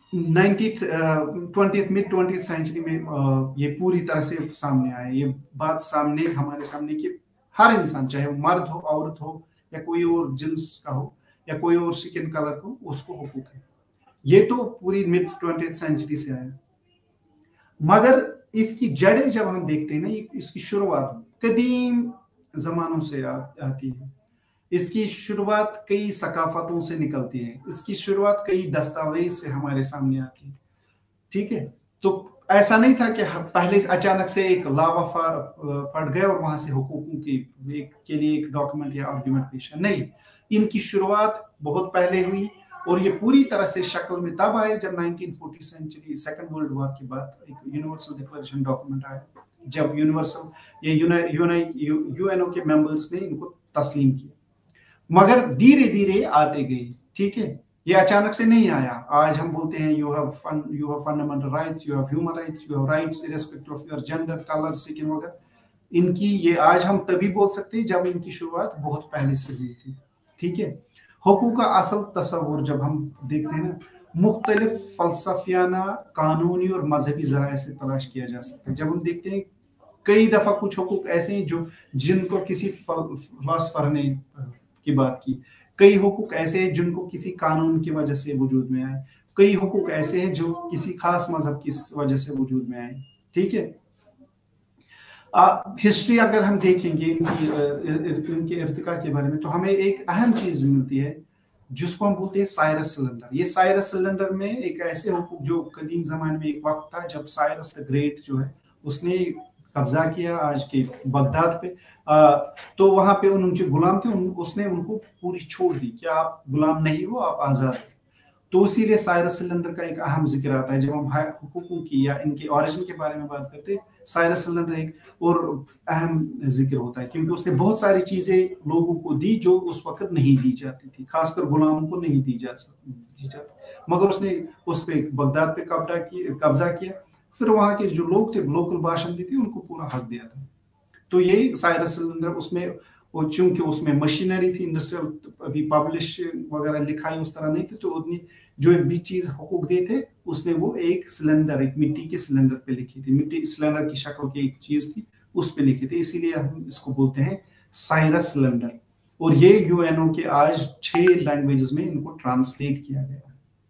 ट्वेंटियथ मिड ट्वेंटियथ सेंचुरी में ये पूरी तरह से सामने आया, ये बात सामने हमारे सामने कि हर इंसान, चाहे वो मर्द हो, औरत हो, या कोई और जिन्स का हो, या कोई और स्किन कलर को, उसको हुकूक है। ये तो पूरी मिड ट्वेंटियथ सेंचुरी से आया, मगर इसकी जड़ें जब हम देखते हैं ना, इसकी शुरुआत कदीम जमानों से आ, आती है। इसकी शुरुआत कई सकाफतों से निकलती है, इसकी शुरुआत कई दस्तावेज से हमारे सामने आती है, ठीक है। तो ऐसा नहीं था कि पहले अचानक से एक लावा फट गया और वहां से हुकूकों की एक के लिए एक डॉक्यूमेंट या आर्गुमेंट पेश है, नहीं। इनकी शुरुआत बहुत पहले हुई और ये पूरी तरह से शक्ल में तब आए जब nineteen forty century second world war के बाद एक यूनिवर्सल डिक्लेरेशन डॉक्यूमेंट आया, जब यूनिवर्सल ये यूएनओ के मेंबर्स ने इनको तस्लीम किया। मगर धीरे धीरे आते गए, ठीक है, ये अचानक से नहीं आया। आज हम बोलते हैं you have fun you have fundamental rights, you have human rights, you have rights irrespective of your gender, colour, skin वगैरह। इनकी ये आज हम तभी बोल सकते हैं जब इनकी शुरुआत बहुत पहले से हुई थी, ठीक है। हुकूक का असल तस्वुर जब हम देखते हैं ना, मुख्तलिफ फलसफियाना, कानूनी और मजहबी जराए से तलाश किया जा सकता है। जब हम देखते हैं कई दफा कुछ हुकूक ऐसे हैं जो जिनको किसी फिलोसफर ने की बात की, कई हुकूक ऐसे हैं जिनको किसी कानून की वजह से वजूद में आए, कई हुकूक ऐसे हैं जो किसी खास मजहब की वजह से वजूद में आए, ठीक है। हिस्ट्री अगर हम देखेंगे इनकी इनके इर्तिका के बारे में, तो हमें एक अहम चीज मिलती है जिसको हम बोलते हैं साइरस सिलेंडर। ये साइरस सिलेंडर में एक ऐसे हुकूक जो कदीम जमाने में एक वक्त था जब साइरस द ग्रेट जो है उसने कब्जा किया आज के बगदाद पे, आ, तो वहां पे उन जो गुलाम थे उन, उसने उनको पूरी छोड़ दी कि आप गुलाम नहीं हो, आप आजाद हो। तो इसीलिए साइरस सिलेंडर का एक अहम जिक्र आता है जब हम हुकूकों की या इनके ओरिजिन के बारे में बात करते हैं। साइरस सिलेंडर एक और अहम जिक्र होता है क्योंकि उसने बहुत सारी चीजें लोगों को दी जो उस वक्त नहीं दी जाती थी, खासकर गुलामों को नहीं दी जा सकती, मगर उसने उस पे बगदाद पे कब्जा किया कब्जा किया फिर वहां के जो लोग थे, लोकल बाशिंदे थे, उनको पूरा हक दिया था। तो ये साइरस सिलेंडर, उसमें और चूंकि उसमें मशीनरी थी, इंडस्ट्रियल अभी पब्लिश वगैरह लिखाई उस तरह नहीं थी, तो उतनी जो भी चीज हुकूक दे थे उसने वो एक सिलेंडर, एक मिट्टी के सिलेंडर पे लिखी थी, मिट्टी सिलेंडर की शक्ल की एक चीज थी उस पे लिखी थी, इसीलिए हम इसको बोलते हैं साइरस सिलेंडर। और ये यूएनओ के आज छह लैंग्वेजेस में इनको ट्रांसलेट किया गया है।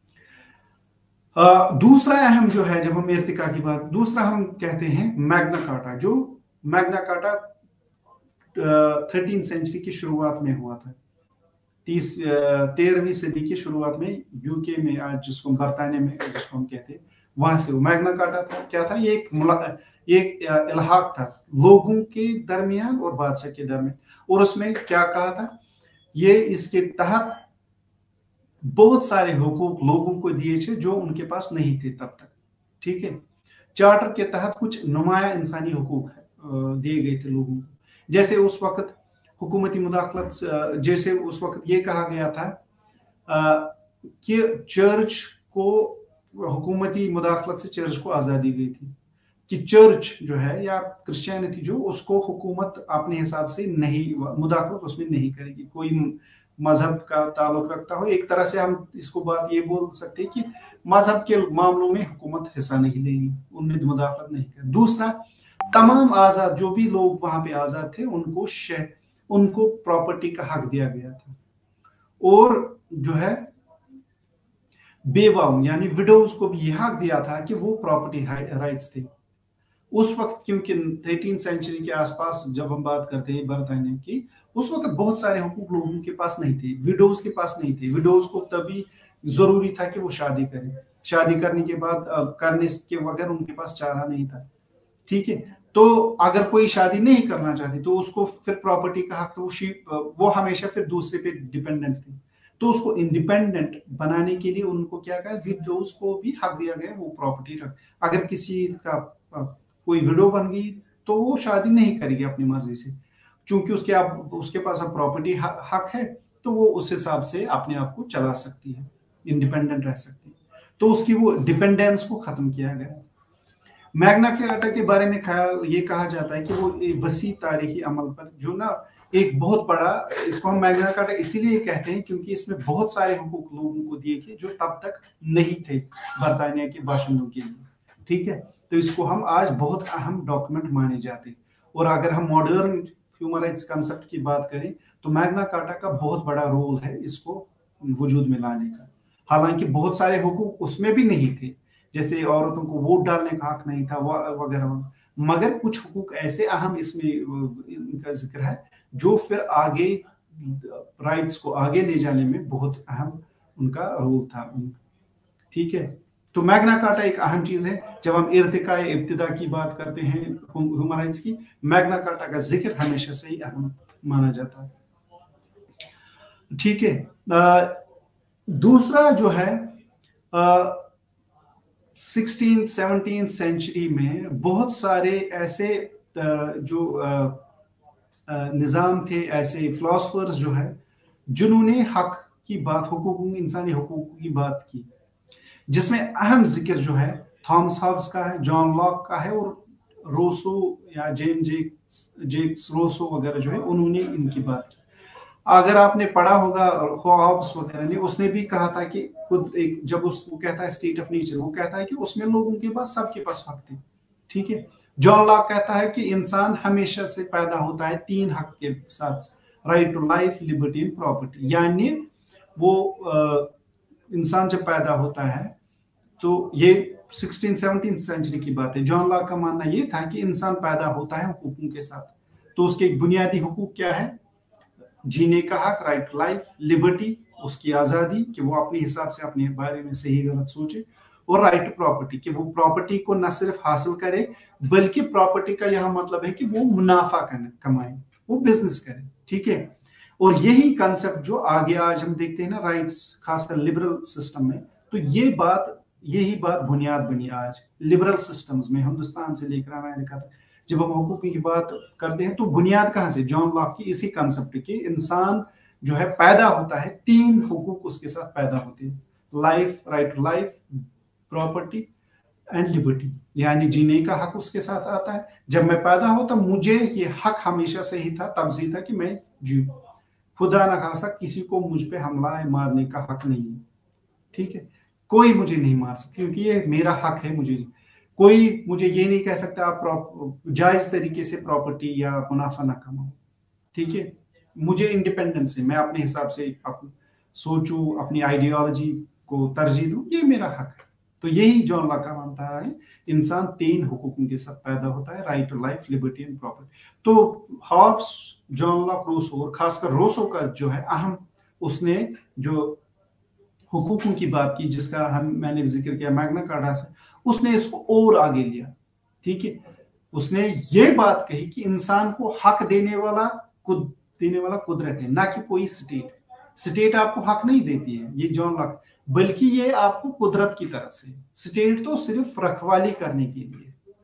Uh, दूसरा अहम जो है, जब हम इर्तिका की बात, दूसरा हम कहते हैं मैग्ना कार्टा, जो मैग्ना कार्टा थर्टीन सेंचुरी की शुरुआत में हुआ था, तीस तेरहवीं सदी की शुरुआत में यूके में, आज जिसको बरतानिया में जिसको हम कहते हैं, वहां से वो मैग्ना कार्टा था। क्या था? ये एक एक इल्हाक था लोगों के दरमियान और बादशाह के दरमियान, और उसमें क्या कहा था, ये इसके तहत बहुत सारे हुकूक लोगों को दिए थे जो उनके पास नहीं थे तब तक, ठीक है। चार्टर के तहत कुछ नुमाया इंसानी हुकूक दिए गए थे लोगों को, जैसे उस वक्त हुकूमती मुदाखलत, जैसे उस वक्त ये कहा गया था कि चर्च को, हुकूमती मुदाखलत से चर्च को आज़ादी दी गई थी कि चर्च जो है या क्रिश्चियनिटी जो, उसको हुकूमत अपने हिसाब से नहीं, मुदाखलत उसमें नहीं करेगी, कोई मजहब का ताल्लुक रखता हो। एक तरह से हम इसको बात ये बोल सकते हैं कि मजहब के मामलों में हुकूमत हिस्सा नहीं लेगी, उनमें मुदाखलत नहीं करेगी। दूसरा, तमाम आजाद जो भी लोग वहां पे आजाद थे उनको उनको प्रॉपर्टी का हक दिया गया था, और जो है बेवाओं यानी विडोज को भी यह हक दिया था कि वो प्रॉपर्टी राइट्स थे उस वक्त, क्योंकि थर्टीन सेंचुरी के आसपास जब हम बात करते हैं बरतानिया की, उस वक्त बहुत सारे हुकूक लोगों के पास नहीं थे, विडोज के पास नहीं थे। विडोज को तभी जरूरी था कि वो शादी करें, शादी करने के बाद करने के बगैर उनके पास चारा नहीं था, ठीक है। तो अगर कोई शादी नहीं करना चाहती तो उसको फिर प्रॉपर्टी का हक, वो वो हमेशा फिर दूसरे पे डिपेंडेंट थी, तो उसको इंडिपेंडेंट बनाने के लिए उनको क्या कहा, विडोज को भी हक दिया गया वो प्रॉपर्टी रख। अगर किसी का कोई विडो बन गई तो वो शादी नहीं करेगी अपनी मर्जी से, चूंकि उसके आप उसके पास अब प्रॉपर्टी हक है, तो वो उस हिसाब से अपने आप को चला सकती है, इंडिपेंडेंट रह सकती है। तो उसकी वो डिपेंडेंस को खत्म किया गया। मैग्ना कार्टा के बारे में ख्याल ये कहा जाता है कि वो एक वसी तारीखी अमल पर जो ना एक बहुत बड़ा, इसको हम मैग्ना कार्टा इसीलिए कहते हैं क्योंकि इसमें बहुत सारे हुकूक लोगों को दिए गए जो तब तक नहीं थे बरतानिया के बाशिंदों के लिए, ठीक है। तो इसको हम आज बहुत अहम डॉक्यूमेंट माने जाते हैं। और अगर हम मॉडर्न ह्यूमन राइट्स कंसेप्ट की बात करें तो मैग्ना कार्टा का बहुत बड़ा रोल है इसको वजूद में लाने का। हालांकि बहुत सारे हुकूक उसमें भी नहीं थे, जैसे औरतों को वोट डालने का हक नहीं था वगैरह, मगर कुछ हुकूक ऐसे अहम इसमें इनका जिक्र है जो फिर आगे राइट्स को आगे ले जाने में बहुत अहम उनका रोल था, ठीक है। तो मैग्ना कार्टा एक अहम चीज है। जब हम इर्तिकाए इब्तिदा की बात करते हैं ह्यूमन राइट्स की, मैग्ना कार्टा का जिक्र हमेशा से ही अहम माना जाता है, ठीक है। दूसरा जो है सिक्सटीन सेवनटीन सेंचुरी में बहुत सारे ऐसे जो निज़ाम थे, ऐसे फिलोसफर्स जो है जिन्होंने हक की बात, हुकूक इंसानी हुकूक की बात की, जिसमें अहम जिक्र जो है थॉमस हॉब्स का है, जॉन लॉक का है और रोसो या जेन जेक्स जेक्स रोसो वगैरह जो है उन्होंने इनकी बात की। अगर आपने पढ़ा होगा हॉब्स वगैरह ने, उसने भी कहा था कि खुद एक जब उस वो कहता है स्टेट ऑफ नेचर, वो कहता है कि उसमें लोगों के पास सबके पास हक थे, ठीक है। जॉन लॉक कहता है कि इंसान हमेशा से पैदा होता है तीन हक के साथ, right to life, liberty and property. यानी वो इंसान जब पैदा होता है तो ये सिक्सटीन सेवनटीन सेंचुरी की बात है। जॉन लॉक का मानना ये था कि इंसान पैदा होता है हुकूकों के साथ, तो उसके एक बुनियादी हुकूक क्या है? जीने का हक, राइट टू लाइफ, लिबर्टी उसकी आजादी कि वो अपने हिसाब से अपने बारे में सही गलत सोचे, और राइट टू प्रॉपर्टी कि वो प्रॉपर्टी को न सिर्फ हासिल करे बल्कि प्रॉपर्टी का यह मतलब है कि वो मुनाफा कमाए, वो बिजनेस करे, ठीक है। और यही कंसेप्ट जो आगे आज हम देखते हैं ना राइट्स, खासकर लिबरल सिस्टम में, तो ये बात यही बात बुनियाद बनी आज लिबरल सिस्टम्स में, हिंदुस्तान से लेकर अमेरिका तक। जब हम हुकूक की बात करते हैं तो बुनियाद कहां से? जॉन लॉक की इसी कंसेप्ट की, इंसान जो है पैदा होता है, तीन हुकूक उसके साथ पैदा होते हैं, life, right to life, property and liberty, यानी जीने का हक उसके साथ आता है। जब मैं पैदा होता मुझे ये हक हमेशा से ही था, तब से ही था कि मैं जीऊं, खुदा न खास्ता किसी को मुझ पे हमला मारने का हक नहीं है, ठीक है। कोई मुझे नहीं मार सकता क्योंकि ये मेरा हक है, मुझे कोई मुझे ये नहीं कह सकता आप जायज तरीके से प्रॉपर्टी या मुनाफा ना कमाओ, ठीक है। मुझे इंडिपेंडेंस है, मैं अपने हिसाब से अपनी सोचूं, अपनी आइडियोलॉजी को तरजीह दूं, ये मेरा हक है। तो यही जॉन लॉक का मानता है, इंसान तीन हुकूकों के साथ पैदा होता है, right to life, liberty and property. तो हॉब्स, जॉन लॉक, रोसो, और खासकर रोसो का जो है अहम, उसने जो हुकूकों की बात की जिसका हम मैंने जिक्र किया मैग्ना कार्टा से, उसने इसको और आगे लिया, ठीक है। उसने ये बात कही कि इंसान को हक देने वाला खुद देने वाला कुदरत है, ना कि कोई स्टेट। स्टेट आपको हक नहीं देती है, ये जॉन लॉक, बल्कि ये आपको कुदरत की तरफ से, स्टेट तो सिर्फ रखवाली करने के लिए।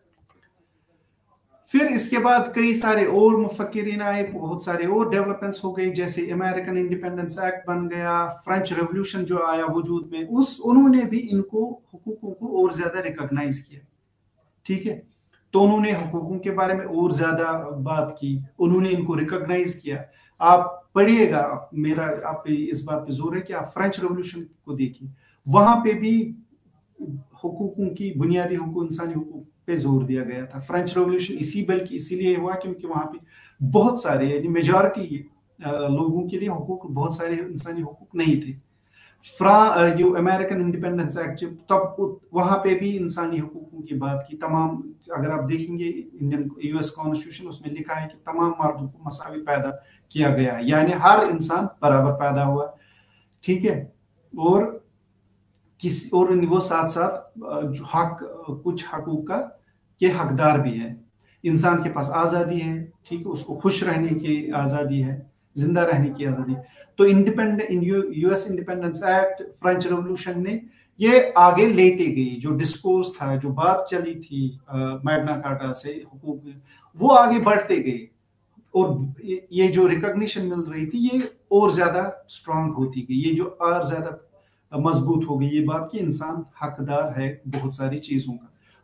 फिर इसके बाद कई सारे और मुफक्किरीन आए, बहुत सारे और डेवलपमेंट्स हो गई, जैसे अमेरिकन इंडिपेंडेंस एक्ट बन गया, फ्रेंच रेवोल्यूशन जो आया वजूद में, उस उन्होंने भी इनको हुकूकों को और ज्यादा रिकॉग्नाइज किया, ठीक है। तो उन्होंने हुकूकों के बारे में और ज्यादा बात की, उन्होंने इनको रिकॉग्नाइज किया। आप पढ़िएगा, मेरा आप पे इस बात पे जोर है कि आप फ्रेंच रेवोल्यूशन को देखिए, वहां पे भी हुकूकों की, बुनियादी हुकूक, इंसानी हुकूक पे जोर दिया गया था। फ्रेंच रेवोल्यूशन इसी बल्कि इसीलिए हुआ क्योंकि वहां पे बहुत सारे, यानी मेजॉरिटी लोगों के लिए हुकूक, बहुत सारे इंसानी हुकूक नहीं थे। फ्रा जो अमेरिकन इंडिपेंडेंस एक्ट, तब वहां पे भी इंसानी हुकूकों की बात की। तमाम, अगर आप देखेंगे इंडियन यूएस कॉन्स्टिट्यूशन, उसमें लिखा है कि तमाम मर्दों को मसावी पैदा किया गया, यानी हर इंसान बराबर पैदा हुआ, ठीक है। और किसी और वो साथ साथ जो हक, कुछ हकूक का के हकदार भी है। इंसान के पास आज़ादी है, ठीक है, उसको खुश रहने की आज़ादी है, जिंदा रहने की आज़ादी। तो independent US independence act, French revolution ने ये आगे लेते गई, जो डिस्कोर्स था, जो बात चली थी मैग्ना कार्टा से हुकूक में, वो आगे बढ़ते गए, और ये जो रिकॉग्निशन मिल रही थी ये और ज्यादा स्ट्रांग होती गई, ये जो और ज्यादा मजबूत हो गई ये बात कि इंसान हकदार है बहुत सारी चीजों का।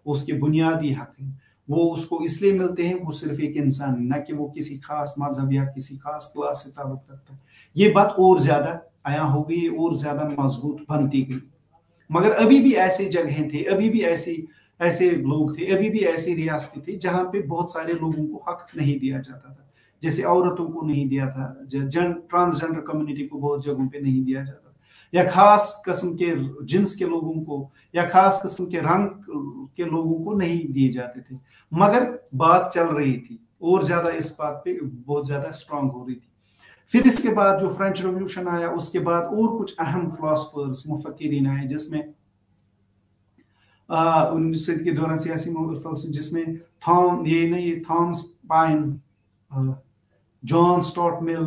اس کے بنیادی حق ہیں، وہ اس کو اس لیے ملتے ہیں وہ صرف ایک انسان ہے، نہ کہ وہ کسی خاص مذہب یا کسی خاص کلاس سے تعلق رکھتا ہے۔ یہ بات اور زیادہ عیاں ہو گئی اور زیادہ مضبوط بنتی گئی، مگر ابھی بھی ایسی جگہیں تھے، ابھی بھی ایسی ایسے لوگ تھے، ابھی بھی ایسی ریاستیں تھیں جہاں پہ بہت سارے لوگوں کو حق نہیں دیا جاتا تھا، جیسے عورتوں کو نہیں دیا تھا، ٹرانسجنڈر کمیونٹی کو بہت جگہوں پہ نہیں دیا جاتا تھا، یا خاص قسم کے جنس کے لوگوں کو یا خاص قسم کے رنگ کے لوگوں کو نہیں دیے جاتے تھے، مگر بات چل رہی تھی اور زیادہ اس بات پہ بہت زیادہ اسٹرانگ ہو رہی تھی۔ پھر اس کے بعد جو فرینچ ریولیوشن آیا، اس کے بعد اور کچھ اہم فلاسفرز مفکرین آئے، جس میں انیس صدی کے دوران سیاسی فلسفے جس میں تھام یہ نہیں Thomas pine, John Stuart Mill,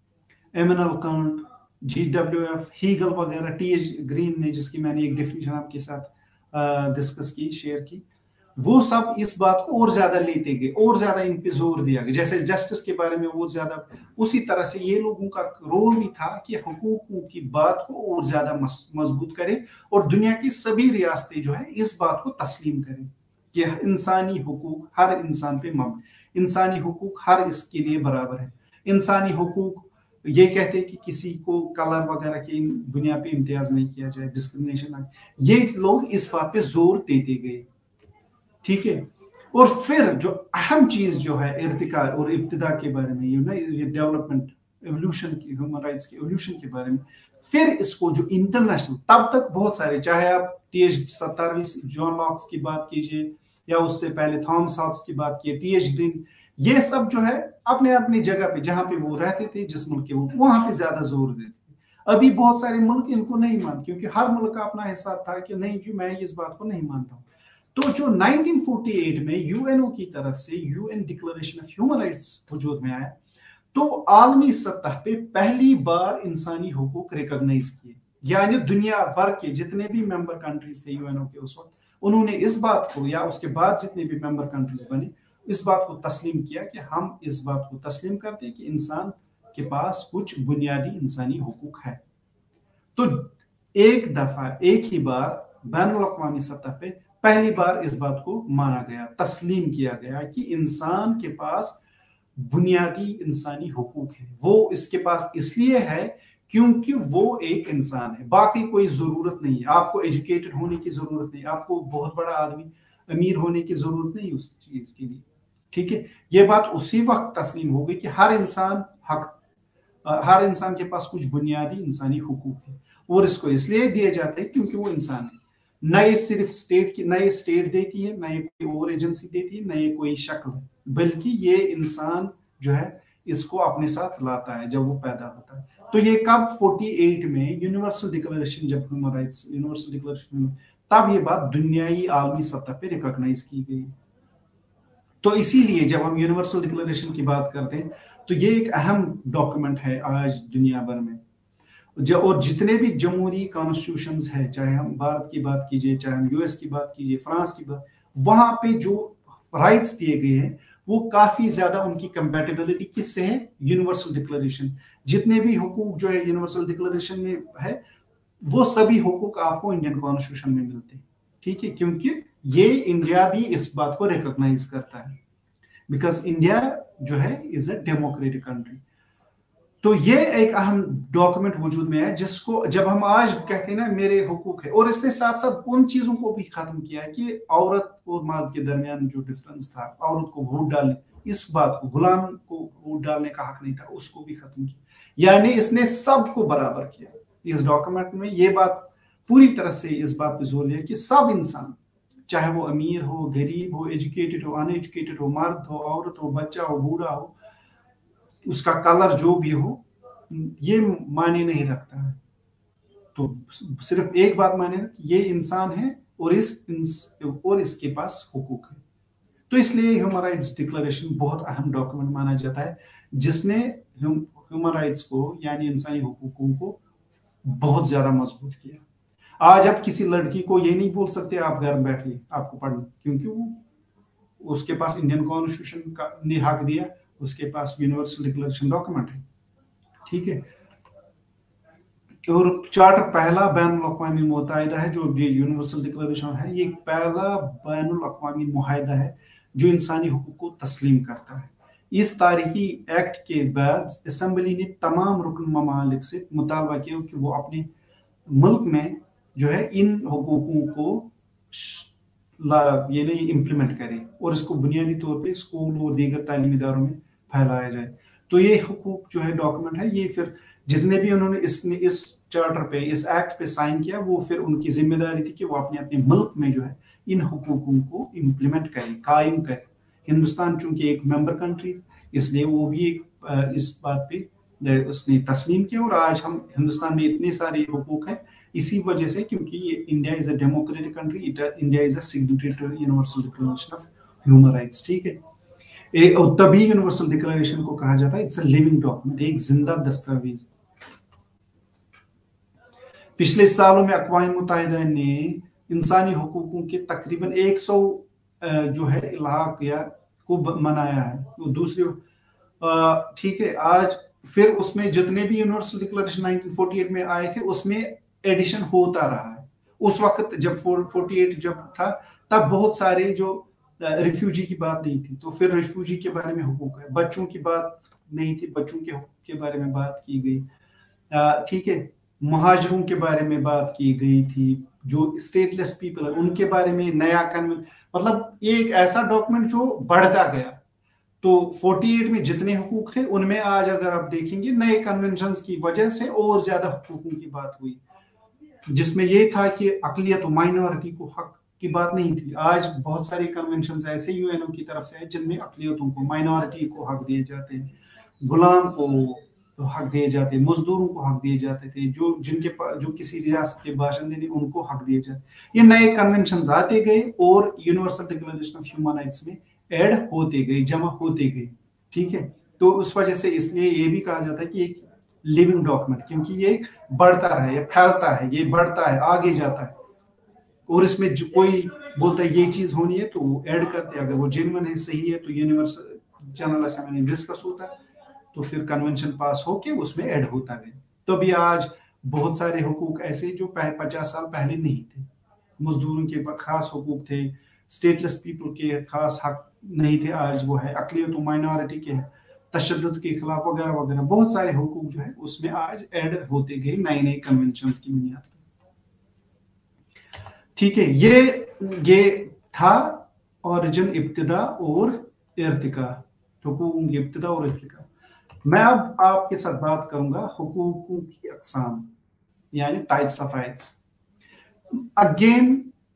Immanuel Kant, G W F Hegel وغیرہ، ٹی ایچ گرین نے جس کی میں نے ایک ڈیفینیشن آپ کے ساتھ ڈسکس کی، شیئر کی، وہ سب اس بات کو اور زیادہ لیتے گئے اور زیادہ ان پہ زور دیا گیا، جیسے جسٹس کے بارے میں اور زیادہ، اسی طرح سے یہ لوگوں کا رول بھی تھا کہ حقوقوں کی بات کو اور زیادہ مضبوط کریں اور دنیا کی سبھی ریاستیں جو ہے اس بات کو تسلیم کریں کہ انسانی حقوق ہر انسان پہ مبنی، انسانی حقوق ہر اس کے لیے برابر ہے، انسانی حقوق یہ کہتے ہیں کہ کسی کو کلر وغیرہ کی بنیاد پہ امتیاز نہیں کیا جائے، ڈسکرمنیشن، یہ لوگ اس بات پہ زور دیتے گئے، ٹھیک ہے۔ اور پھر جو اہم چیز جو ہے ارتقاء اور ابتدا کے بارے میں، یہ ڈیولپمنٹ ایولیوشن کی، ہیومن رائٹس کی ایولیوشن کے بارے میں، پھر اس کو جو انٹرنیشنل، تب تک بہت سارے، چاہے آپ ٹی ایچ ستارویں جان لاکس کی بات کیجئے یا اس سے پہلے تھامس ہابس کی بات کیے، ٹی ایچ گرین، یہ سب جو ہے اپنے اپنی جگہ پہ جہاں پہ وہ رہتے تھے، جس ملک کے وہ وہاں پہ زیادہ زور دیتے تھے۔ ابھی بہت سارے ملک ان کو نہیں مانتے، کیونکہ ہر ملک کا اپنا حساب تھا کہ نہیں جی میں اس بات کو نہیں مانتا ہوں۔ تو جو نائنٹین فورٹی ایٹ میں یو این او کی طرف سے U N declaration of human rights وجود میں آیا، تو عالمی سطح پہ پہلی بار انسانی حقوق ریکگنائز کیے، یعنی دنیا بھر کے جتنے بھی ممبر کنٹریز تھے یو این او کے اس وقت، انہوں نے اس بات کو، یا اس کے بعد جتنے بھی ممبر کنٹریز بنے، اس بات کو تسلیم کیا کہ ہم اس بات کو تسلیم کرتے کہ انسان کے پاس کچھ بنیادی انسانی حقوق ہے۔ تو ایک دفعہ ایک ہی بار بین الاقوامی سطح پہ پہلی بار اس بات کو مانا گیا، تسلیم کیا گیا کہ انسان کے پاس بنیادی انسانی حقوق ہے، وہ اس کے پاس اس لیے ہے کیونکہ وہ ایک انسان ہے، باقی کوئی ضرورت نہیں ہے، آپ کو ایجوکیٹڈ ہونے کی ضرورت نہیں، آپ کو بہت بڑا آدمی امیر ہونے کی ضرورت نہیں اس چیز کے لیے، ٹھیک ہے۔ یہ بات اسی وقت تسلیم ہو گئی کہ ہر انسان حق، ہر انسان کے پاس کچھ بنیادی انسانی حقوق ہے، اور اس کو اس لیے دیے جاتے ہیں کیونکہ وہ انسان ہے، نہ یہ صرف اسٹیٹ کی، نہ یہ اسٹیٹ دیتی ہے، نہ یہ کوئی اور ایجنسی دیتی ہے، نہ یہ کوئی شکل ہے، بلکہ یہ انسان جو ہے اس کو اپنے ساتھ لاتا ہے جب وہ پیدا ہوتا ہے۔ تو یہ کب فورٹی ایٹ میں یونیورسل ڈکلریشن، جب ہیومن رائٹس یونیورسل ڈکلریشن، تب یہ بات دنیائی عالمی سطح پہ ریکگنائز کی گئی۔ تو اسی لیے جب ہم یونیورسل ڈکلریشن کی بات کرتے ہیں تو یہ ایک اہم ڈاکومنٹ ہے آج دنیا بھر میں، اور جتنے بھی جمہوری کانسٹیٹیوشنز ہیں، چاہے ہم بھارت کی بات کیجئے، چاہے ہم یو ایس کی بات کیجئے، فرانس کی بات، وہاں پہ جو رائٹس دیے گئے ہیں وہ کافی زیادہ ان کی کمپیٹیبلٹی کس سے ہے؟ Universal declaration. جتنے بھی حقوق جو ہے یونیورسل ڈکلریشن میں ہے، وہ سبھی حقوق آپ کو انڈین کانسٹیٹیوشن میں ملتے ہیں، ٹھیک ہے، کیونکہ یہ انڈیا بھی اس بات کو ریکگنائز کرتا ہے، بیکاز انڈیا جو ہے از اے ڈیموکریٹک کنٹری۔ تو یہ ایک اہم ڈاکومنٹ وجود میں ہے جس کو جب ہم آج کہتے ہیں نا میرے حقوق ہے، اور اس نے ساتھ ساتھ ان چیزوں کو بھی ختم کیا ہے کہ عورت اور مرد کے درمیان جو ڈفرنس تھا، عورت کو ووٹ ڈالنے، اس بات کو، غلام کو ووٹ ڈالنے کا حق نہیں تھا، اس کو بھی ختم کیا، یعنی اس نے سب کو برابر کیا۔ اس ڈاکومنٹ میں یہ بات پوری طرح سے اس بات پہ زور دیا کہ سب انسان، چاہے وہ امیر ہو، غریب ہو، ایجوکیٹڈ ہو، ان ایجوکیٹڈ ہو، مرد ہو، عورت ہو، بچہ ہو، بوڑھا ہو، اس کا کلر جو بھی ہو، یہ معنی نہیں رکھتا ہے۔ تو صرف ایک بات معنی ہے کہ یہ انسان ہے اور اس اور اس کے پاس حقوق ہے۔ تو اس لیے ہیومن رائٹس ڈکلریشن بہت اہم ڈاکومنٹ مانا جاتا ہے، جس نے ہیومن رائٹس کو یعنی انسانی حقوقوں کو بہت زیادہ مضبوط کیا۔ آج آپ کسی لڑکی کو یہ نہیں بول سکتے آپ گھر بیٹھیے آپ کو پڑھنا، کیونکہ وہ اس کے پاس انڈین کانسٹیٹیوشن کا نے حق دیا، اس کے پاس یونیورسل ڈکلریشن ڈاکومنٹ ہے، ٹھیک ہے۔ और चार्टर पहला बैन अवी मुताहिदा है, जो ये यूनिवर्सल डिक्लेरेशन है, ये पहला बैन अवी मुआहिदा है जो इंसानी हुकूक को तस्लीम करता है। इस तारीखी एक्ट के बाद असम्बली ने तमाम रुकन ममालिक से मुतालबा किया कि वो अपने मुल्क में जो है इन हुकूकों को ये नहीं इम्प्लीमेंट करे और इसको बुनियादी तौर पे स्कूल और दीगर तालीमी इदारों में फैलाया जाए। तो ये हुकूक जो है डॉक्यूमेंट है, ये फिर जितने भी उन्होंने इसने इस चार्टर पे, इस एक्ट पे साइन किया, वो फिर उनकी जिम्मेदारी थी कि वो अपने अपने मुल्क में जो है इन हुकूकों को इम्प्लीमेंट करें, कायम करें। हिंदुस्तान चूंकि एक मेंबर कंट्री, इसलिए वो भी एक इस बात पे उसने तस्लीम किया। और आज हम हिंदुस्तान में इतने सारे हुकूक हैं इसी वजह से, क्योंकि ये India is a democratic country, India is a signatory to universal declaration of human rights. ठीक है, एक तभी यूनिवर्सल डिक्लेरेशन को कहा जाता है इट्स अ लिविंग डॉक्यूमेंट, एक जिंदा दस्तावेज। पिछले सालों में अक़वाम मुत्तहिदा ने इंसानी हुकूकों के तकरीबन एक सौ जो है इलाक़ या को मनाया है। तो दूसरी ठीक है, आज फिर उसमें जितने भी universal declaration nineteen forty eight में आए थे उसमें एडिशन होता रहा है। उस वक्त जब फोर्टी एट जब था तब बहुत सारे जो रिफ्यूजी की बात नहीं थी, तो फिर रिफ्यूजी के बारे में हुकूक है, बच्चों की बात नहीं थी, बच्चों के हुकूक के बारे में बात की गई। ठीक है, मुहाजिरों के बारे में बात की गई थी, जो स्टेटलेस पीपल है उनके बारे में नया कन्वेंशन, मतलब एक ऐसा डॉक्यूमेंट जो बढ़ता गया। तो फोर्टी एट में जितने हुकूक थे उनमें आज अगर आप देखेंगे नए कन्वेंशंस की वजह से और ज्यादा हुकूकों की बात हुई, जिसमें ये था कि अक़लियत माइनॉरिटी को हक की बात नहीं थी। आज बहुत सारे कन्वेंशंस ऐसे यूएनओ की तरफ से है जिनमें अक़लियतों को, माइनॉरिटी को हक दिए जाते हैं, गुलाम को तो हक दिए जाते, मजदूरों को हक दिए जाते थे, जो जिनके जो किसी रियासत के बाशिंदे ने उनको हक दिए जाते। ये नए कन्वेंशन आते गए और universal declaration of human rights में ऐड होते गए, जमा होते गए। ठीक है, तो उस वजह से इसलिए ये भी कहा जाता है कि एक लिविंग डॉक्यूमेंट, क्योंकि ये बढ़ता रहा है, ये फैलता है, ये बढ़ता है, आगे जाता है। और इसमें जो कोई बोलता है ये चीज होनी है तो वो ऐड करते हैं, अगर वो जेन्युइन है, सही है, तो यूनिवर्सल जनरल असेंबली में डिस्कस होता है, तो फिर कन्वेंशन पास होके उसमें ऐड होता गया। तो अभी आज बहुत सारे हुकूक ऐसे जो पचास साल पहले नहीं थे, मजदूरों के खास हुकूक थे, स्टेटलेस पीपल के खास हक नहीं थे, आज वो है। अक़लियत माइनॉरिटी के तशद्दुद के खिलाफ वगैरह वगैरह बहुत सारे हुकूक जो है उसमें आज ऐड होते गए नए नए कन्वेंशन की बुनियाद पर। ठीक है, ये ये था ओरिजिन, इब्तिदा और इर्तिका, हुकूकों की इब्तिदा और इर्तिका। मैं अब आपके साथ बात करूंगा हुकूकों की अक़साम, यानी types of rights. Again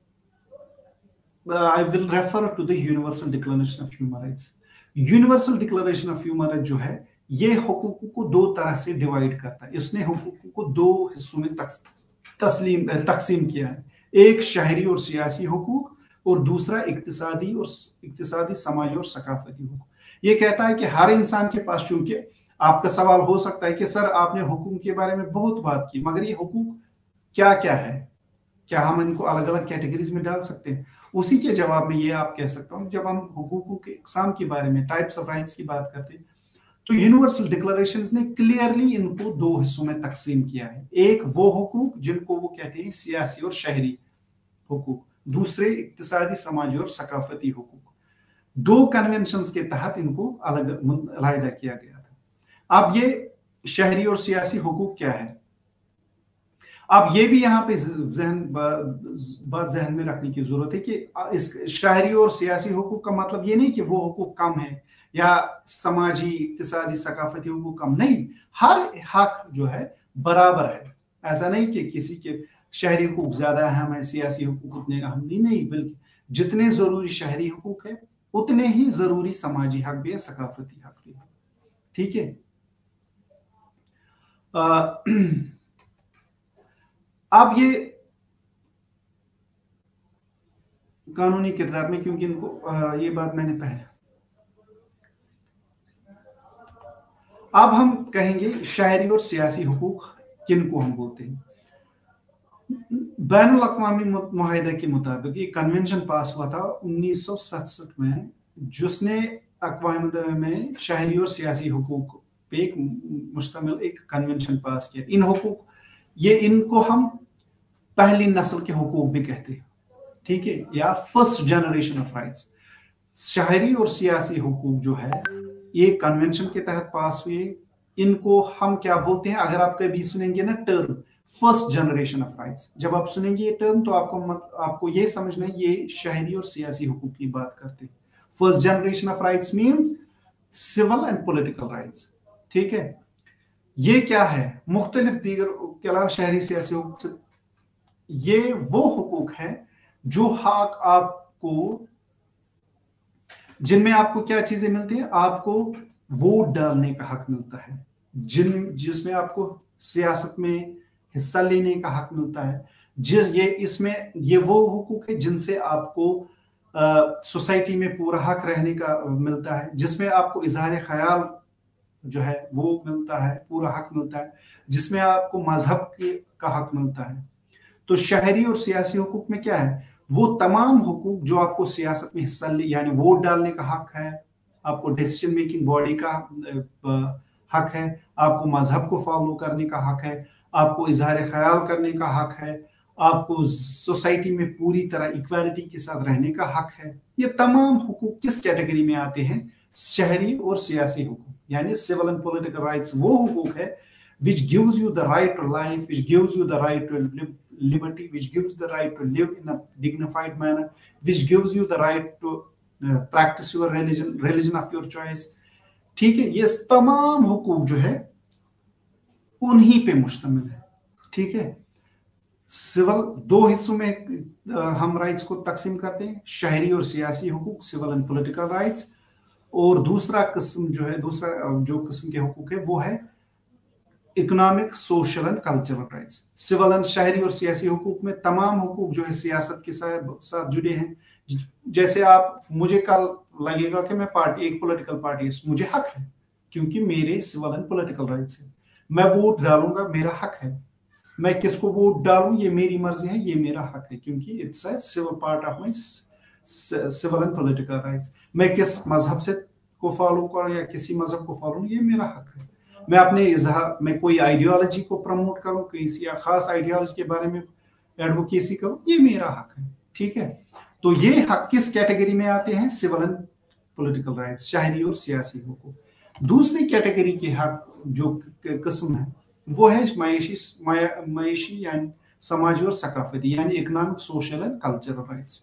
I will refer to the universal declaration of human rights. Universal declaration of human rights जो है ये हुकूकों को दो तरह से डिवाइड करता है। इसने हुकूकों को दो हिस्सों में तस्लीम तकसीम किया है, एक शहरी और सियासी हुकूक और दूसरा इक्तिसादी और इक्तिसादी, समाजी और सकाफती हुकूक। ये कहता है कि हर इंसान के पास, चूंकि आपका सवाल हो सकता है कि सर आपने हुकूक के बारे में बहुत बात की, मगर ये हुकूक क्या क्या है, क्या हम इनको अलग अलग कैटेगरीज में डाल सकते हैं? उसी के जवाब में ये आप कह सकता हूँ, जब हम हुकूकों के इक़साम के बारे में, टाइप्स ऑफ राइट्स की बात करते हैं, तो यूनिवर्सल डिक्लेरेशंस ने क्लियरली इनको दो हिस्सों में तकसीम किया है। एक वो हुकूक जिनको वो कहते हैं सियासी और शहरी हुकूक, दूसरे इक्तिसादी, समाजी और सकाफती हुकूक। दो कन्वेंशंस के तहत इनको अलग अलग किया गया था। अब ये शहरी और सियासी हुकूक क्या है, अब ये भी यहाँ पे जहन बात जहन में रखने की जरूरत है कि इस शहरी और सियासी हुकूक का मतलब ये नहीं कि वो हुकूक कम है या समाजी, इक्तिसादी, सकाफती हुकूक कम, नहीं, हर हक जो है बराबर है। ऐसा नहीं कि किसी के शहरी हुकूक ज्यादा अहम है, सियासी हुकूक उतने अहम नहीं, नहीं, बल्कि जितने जरूरी शहरी हुकूक है उतने ही जरूरी समाजी हक भी है, सकाफती हक भी है। ठीक है, अब ये कानूनी किरदार में, क्योंकि इनको आ, ये बात मैंने पहले, अब हम कहेंगे शहरी और सियासी हुकूक किनको हम बोलते हैं। बैनुल अक़वामी मुआहिदा के मुताबिक ये कन्वेंशन पास हुआ था उन्नीस सौ सड़सठ में, जिसने अक़वाम मुत्तहिदा में शहरी और सियासी हुकूक पे एक मुश्तमिल एक कन्वेंशन पास किया। इन हुकूक ये इनको हम पहली नस्ल के हुकूक भी कहते हैं, ठीक है, या फर्स्ट जनरेशन ऑफ राइट्स। शहरी और सियासी हुकूक जो है ये कन्वेंशन के तहत पास हुए, इनको हम क्या बोलते हैं? अगर आप कभी सुनेंगे ना term first generation of rights, जब आप सुनेंगे ये टर्म तो आपको मत, आपको ये समझना है ये शहरी और सियासी हुकूक की बात करते हैं। First generation of rights means civil and political rights, ठीक है। ये क्या है? मुख्तलिफ दीगर के अलावा शहरी सियासी हुकूक, ये वो हुकूक है जो हक आपको, जिनमें आपको क्या चीजें मिलती हैं? आपको वोट डालने का हक मिलता है, जिन जिसमें आपको सियासत में हिस्सा लेने का हक मिलता है, जिस ये इसमें ये वो हुकूक है जिनसे आपको सोसाइटी में पूरा हक रहने का मिलता है, जिसमें आपको इजहार ख्याल जो है वो मिलता है, पूरा हक मिलता है, जिसमें आपको मजहब के का हक मिलता है। तो शहरी और सियासी हुकूक में क्या है? वो तमाम हुकूक जो आपको सियासत में हिस्सा ले, यानी वोट डालने का हक है, आपको डिसीजन मेकिंग बॉडी का हक है, आपको मजहब को फॉलो करने का हक है, आपको इजहार ख्याल करने का हक है, आपको सोसाइटी में पूरी तरह इक्वालिटी के साथ रहने का हक है। ये तमाम हुकूक किस कैटेगरी में आते हैं? शहरी और सियासी हुकूक, यानी सिविल एंड पॉलिटिकल राइट्स वो हुकूक है which gives you the right to life, which gives you the right to liberty, which gives the right to live in a dignified manner, which gives you the right to uh, practice your religion, religion of your choice, ठीक है। ये तमाम हुकूक जो है उन्हीं पे मुश्तमिल है, ठीक है। सिविल दो हिस्सों में हम राइट्स को तकसीम करते हैं, शहरी और सियासी हुकूक, सिविल एंड पॉलिटिकल राइट्स, और दूसरा किस्म जो है, दूसरा जो किस्म के हुकूक है वो है economic, social and cultural rights. Civil and शहरी और सियासी हुकूक में तमाम हुकूक जो है सियासत के साथ साथ जुड़े हैं। जैसे आप, मुझे कल लगेगा कि मैं पार्टी, एक पॉलिटिकल पार्टी, मुझे हक है क्योंकि मेरे सिविल एंड पॉलिटिकल राइट्स है, मैं वोट डालूंगा, मेरा हक है, मैं किसको वोट डालूं ये मेरी मर्जी है, ये मेरा हक है, क्योंकि it's a civil part of my civil and political rights. मैं किस मजहब से को फॉलो करूं या किसी मजहब को फॉलो, ये मेरा हक है। मैं अपने इजहार, मैं कोई आइडियोलॉजी को प्रमोट करूं, किसी या खास आइडियोलॉजी के बारे में एडवोकेसी करूं, ये मेरा हक है, ठीक है। तो ये हक किस कैटेगरी में आते हैं? सिविल एंड पॉलिटिकल राइट्स, शहरी और सियासी हुकूक। दूसरी कैटेगरी के हक जो किस्म है वो है मयेशी मयेशी यानी समाजी और सकाफती, यानी economic, social and cultural rights.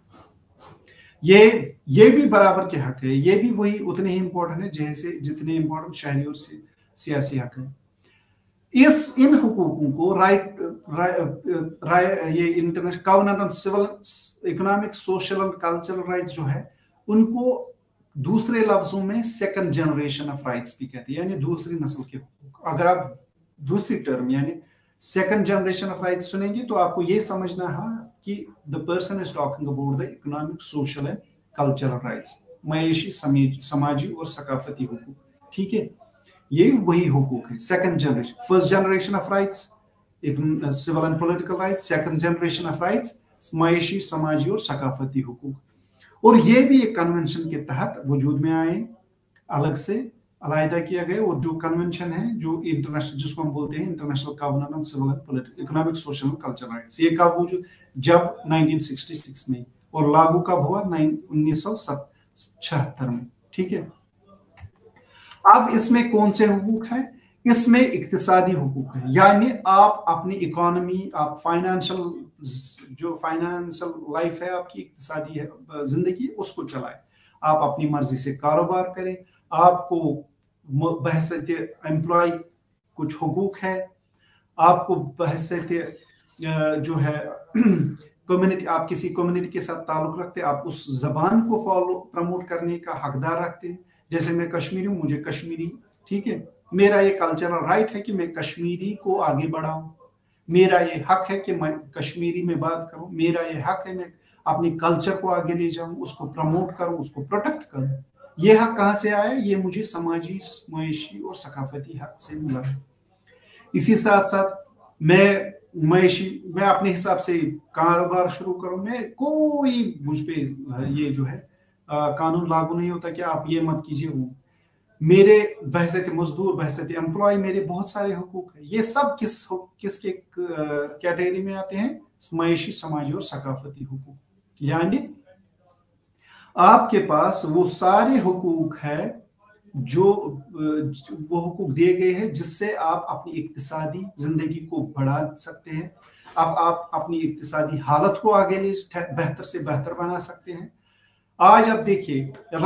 ये ये भी बराबर के हक है, ये भी वही उतने ही इंपॉर्टेंट है जैसे जितने इंपॉर्टेंट शहरी और सियासी हक है। इस इन हुकूकों को राइट राय ये international covenant on civil, economic, social and cultural rights जो है उनको दूसरे लफ्जों में सेकंड जनरेशन ऑफ राइट्स भी कहते हैं, यानी दूसरी नस्ल के हुकूक। अगर आप दूसरी टर्म यानी सेकंड जनरेशन ऑफ राइट्स सुनेंगे तो आपको ये समझना है कि the person is talking about the economic, social and cultural rights, मयेशी, समाजी और सकाफती हुकूक, ठीक है। ये वही हुकूक है second generation. First generation of rights civil and political rights, second generation of rights मयेशी, समाजी और सकाफती हुकूक। और ये भी एक कन्वेंशन के तहत वजूद में आए, अलग से अलहदा किया गया, और जो कन्वेंशन है जो इंटरनेशनल, जिसको हम बोलते हैं international covenant on civil and political, economic, social and cultural rights, ये कब वजूद, जब नाइनटीन सिक्सटी सिक्स में, और लागू कब हुआ? उन्नीस सौ छिहत्तर में, ठीक है। अब इसमें कौन से हुकूक हैं? इसमें इक्तिसादी हुकूक है, यानी आप अपनी इकोनॉमी, आप फाइनेंशियल, जो फाइनेंशियल लाइफ है आपकी, इक्तिसादी है जिंदगी, उसको चलाएं, आप अपनी मर्जी से कारोबार करें, आपको बहसत एम्प्लॉय कुछ हुकूक है, आपको बहसत जो है कम्युनिटी, आप किसी कम्युनिटी के साथ ताल्लुक रखते हैं, आप उस जबान को फॉलो प्रमोट करने का हकदार रखते हैं। जैसे मैं कश्मीरी हूँ, मुझे कश्मीरी, ठीक है, मेरा ये कल्चरल राइट है कि मैं कश्मीरी को आगे बढ़ाऊं, मेरा ये हक है कि मैं कश्मीरी में बात करूं, मेरा ये हक है मैं अपनी कल्चर को आगे ले जाऊं, उसको प्रमोट करूं, उसको प्रोटेक्ट करूं। ये हक कहाँ से आया? ये मुझे समाजी, मयेशी और सकाफती हक से मिला है। इसी साथ साथ मैं मयेशी, मैं अपने हिसाब से कारोबार शुरू करूं, मैं कोई मुझ पे ये जो है आ, कानून लागू नहीं होता कि आप ये मत कीजिए वो, میرے بحثیت مزدور بحثیت امپلائی میرے بہت سارے حقوق ہیں. یہ سب کس کس کے کیٹیگری میں آتے ہیں؟ معاشی، سماجی اور ثقافتی حقوق. یعنی آپ کے پاس وہ سارے حقوق ہے جو وہ حقوق دیے گئے ہیں جس سے آپ اپنی اقتصادی زندگی کو بڑھا سکتے ہیں. آپ آپ اپنی اقتصادی حالت کو آگے لے بہتر سے بہتر بنا سکتے ہیں. آج آپ دیکھیے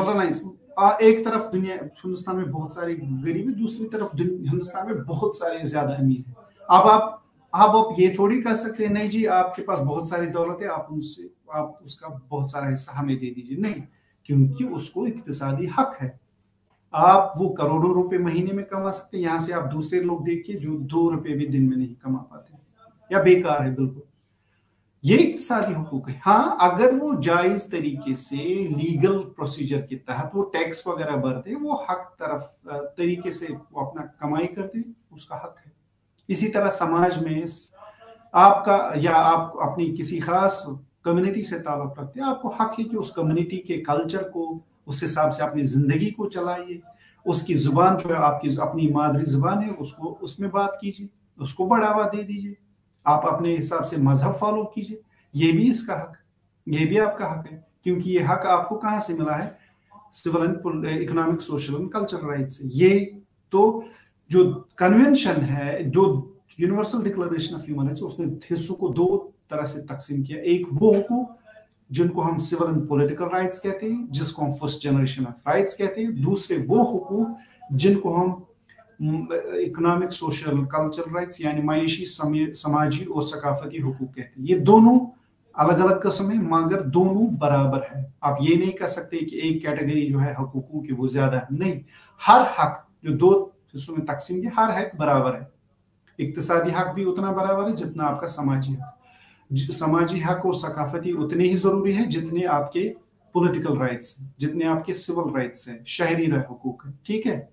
ایک طرف دنیا ہندوستان میں بہت سارے غریب ہیں، دوسری طرف ہندوستان میں بہت سارے زیادہ امیر ہیں. اب آپ اب آپ یہ تھوڑی کہہ سکتے ہیں نہیں جی آپ کے پاس بہت ساری دولت ہے، آپ ان سے آپ اس کا بہت سارا حصہ ہمیں دے دیجیے. نہیں، کیونکہ اس کو اقتصادی حق ہے. آپ وہ کروڑوں روپے مہینے میں کما سکتے ہیں. یہاں سے آپ دوسرے لوگ دیکھیے جو دو روپے بھی دن میں نہیں کما پاتے یا بیکار ہے بالکل. یہ اقتصادی حقوق ہے. ہاں اگر وہ جائز طریقے سے لیگل پروسیجر کے تحت وہ ٹیکس وغیرہ بھرتے، وہ حق طرف طریقے سے وہ اپنا کمائی کرتے، اس کا حق ہے. اسی طرح سماج میں آپ کا یا آپ اپنی کسی خاص کمیونٹی سے تعلق رکھتے ہیں، آپ کو حق ہے کہ اس کمیونٹی کے کلچر کو اس حساب سے اپنی زندگی کو چلائیے. اس کی زبان جو ہے آپ کی اپنی مادری زبان ہے، اس کو اس میں بات کیجیے، اس کو بڑھاوا دے دیجیے. آپ اپنے حساب سے مذہب فالو کیجیے. یہ بھی اس کا حق ہے، یہ بھی آپ کا حق ہے. کیونکہ یہ حق آپ کو کہاں سے ملا ہے؟ Civil and economic, social and cultural right سے. یہ تو جو کنونشن ہے، جو universal declaration of human rights, اس نے حصوں کو دو طرح سے تقسیم کیا. ایک وہ حقوق جن کو ہم سول اینڈ پولیٹیکل رائٹس کہتے ہیں، جس کو ہم فرسٹ جنریشن آف رائٹس کہتے ہیں. دوسرے وہ حقوق جن کو ہم اکنامک، سوشل، کلچرل رائٹس یعنی معاشی، سماجی اور ثقافتی حقوق کہتے ہیں. یہ دونوں الگ الگ قسم ہیں مگر دونوں برابر ہے. آپ یہ نہیں کہہ سکتے کہ ایک کیٹیگری جو ہے حقوقوں کی وہ زیادہ ہے. نہیں، ہر حق جو دو حصوں میں تقسیم کیا، ہر حق برابر ہے. اقتصادی حق بھی اتنا برابر ہے جتنا آپ کا سماجی حق. سماجی حق اور ثقافتی اتنے ہی ضروری ہیں جتنے آپ کے پولیٹیکل رائٹس ہیں، جتنے آپ کے سول رائٹس ہیں، شہری حقوق ہیں. ٹھیک ہے.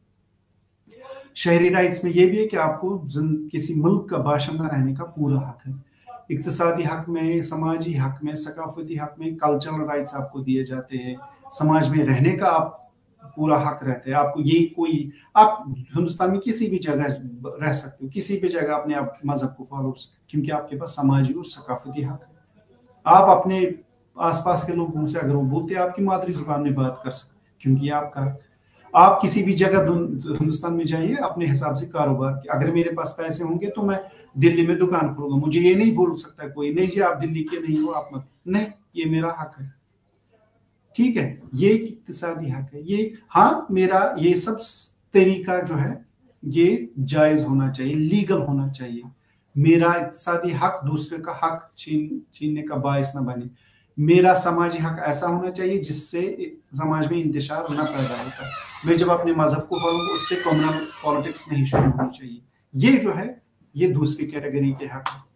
شہری رائٹس میں یہ بھی ہے کہ آپ کو کسی ملک کا باشندہ رہنے کا پورا حق ہے. اقتصادی حق میں، سماجی حق میں، ثقافتی حق میں کلچرل رائٹس آپ کو دیے جاتے ہیں. سماج میں رہنے کا آپ پورا حق رہتا ہے. آپ کو یہ کوئی آپ ہندوستان میں کسی بھی جگہ رہ سکتے ہو، کسی بھی جگہ اپنے آپ کے مذہب کو فالو کر سکتے، کیونکہ آپ کے پاس سماجی اور ثقافتی حق ہے. آپ اپنے آس پاس کے لوگوں سے اگر وہ بولتے ہیں آپ کی مادری زبان میں بات کر سکتے، کیونکہ یہ آپ کا. آپ کسی بھی جگہ ہندوستان میں جائیے اپنے حساب سے کاروبار کی. اگر میرے پاس پیسے ہوں گے تو میں دلی میں دکان کھولوں گا. مجھے یہ نہیں بول سکتا کوئی نہیں جی آپ دلی کے نہیں ہو، آپ مت. نہیں، یہ میرا حق ہے. ٹھیک ہے. یہ اقتصادی حق ہے. یہ ہاں میرا یہ سب طریقہ جو ہے یہ جائز ہونا چاہیے، لیگل ہونا چاہیے. میرا اقتصادی حق دوسرے کا حق چھین چھیننے کا باعث نہ بنے. میرا سماجی حق ایسا ہونا چاہیے جس سے سماج میں انتشار نہ پیدا ہوتا ہے. میں جب اپنے مذہب کو پڑھوں گا اس سے کمیونل پالیٹکس نہیں شروع ہونی چاہیے. یہ جو ہے یہ دوسری کیٹیگری کے حق ہے.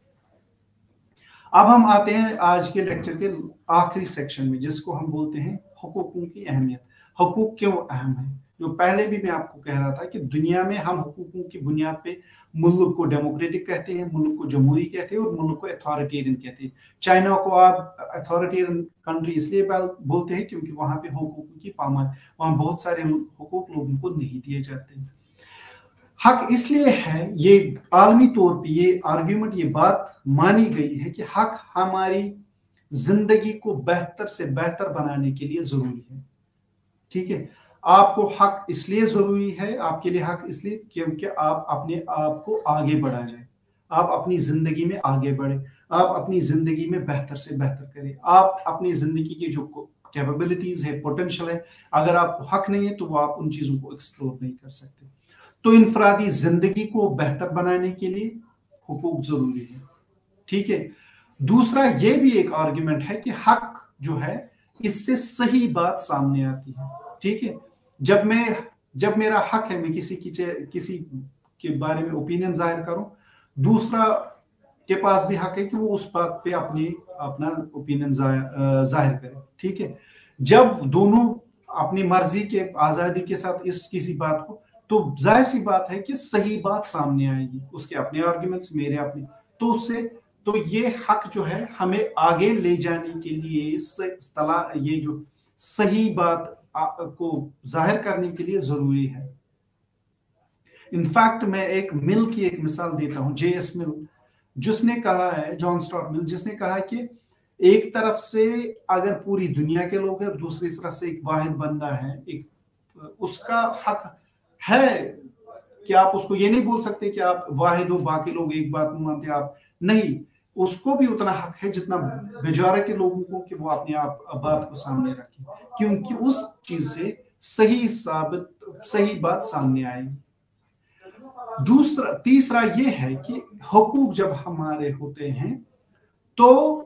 اب ہم آتے ہیں آج کے لیکچر کے آخری سیکشن میں جس کو ہم بولتے ہیں حقوقوں کی اہمیت. حقوق کیوں اہم ہے؟ جو پہلے بھی میں آپ کو کہہ رہا تھا کہ دنیا میں ہم حقوقوں کی بنیاد پہ ملک کو ڈیموکریٹک کہتے ہیں، ملک کو جمہوری کہتے ہیں اور ملک کو اتھارٹیرین کہتے ہیں. چائنا کو آپ اتھارٹیرین کنٹری اس لیے بولتے ہیں کیونکہ وہاں پہ حقوقوں کی پامال، وہاں بہت سارے حقوق لوگوں کو نہیں دیے جاتے ہیں. حق اس لیے ہے، یہ عالمی طور پہ یہ آرگیومنٹ، یہ بات مانی گئی ہے کہ حق ہماری زندگی کو بہتر سے بہتر بنانے کے لیے ضروری ہے. ٹھیک ہے. آپ کو حق اس لیے ضروری ہے، آپ کے لیے حق اس لیے کیونکہ آپ اپنے آپ کو آگے بڑھا جائیں، آپ اپنی زندگی میں آگے بڑھیں، آپ اپنی زندگی میں بہتر سے بہتر کریں. آپ اپنی زندگی کی جو کیپیبلٹیز ہے، پوٹینشل ہے، اگر آپ کو حق نہیں ہے تو وہ آپ ان چیزوں کو ایکسپلور نہیں کر سکتے. تو انفرادی زندگی کو بہتر بنانے کے لیے حقوق ضروری ہے. ٹھیک ہے. دوسرا یہ بھی ایک آرگیومنٹ ہے کہ حق جو ہے اس سے صحیح بات سامنے آتی ہے. ٹھیک ہے. جب میں جب میرا حق ہے میں کسی کی کسی کے بارے میں اوپینین ظاہر کروں، دوسرا کے پاس بھی حق ہے کہ وہ اس بات پہ اپنی اپنا اوپینین ظاہر کرے. ٹھیک ہے. جب دونوں اپنی مرضی کے آزادی کے ساتھ اس کسی بات کو، تو ظاہر سی بات ہے کہ صحیح بات سامنے آئے گی، اس کے اپنے آرگیومنٹس، میرے اپنے. تو اس سے تو یہ حق جو ہے ہمیں آگے لے جانے کے لیے یہ جو صحیح بات को जाहिर करने के लिए जरूरी है। इनफैक्ट मैं एक मिल की एक मिसाल देता हूं, जे एस मिल, जिसने कहा है, जॉन स्टुअर्ट मिल, जिसने कहा कि एक तरफ से अगर पूरी दुनिया के लोग हैं, दूसरी तरफ से एक वाहिद बंदा है, एक उसका हक है कि आप उसको ये नहीं बोल सकते कि आप वाहिद हो, बाकी लोग एक बात नहीं मानते आप, नहीं, उसको भी उतना हक है जितना बेचारे के लोगों को कि वो अपने आप बात को सामने रखें, क्योंकि उस चीज से सही साबित सही बात सामने आएगी। दूसरा तीसरा ये है कि हुकूक जब हमारे होते हैं तो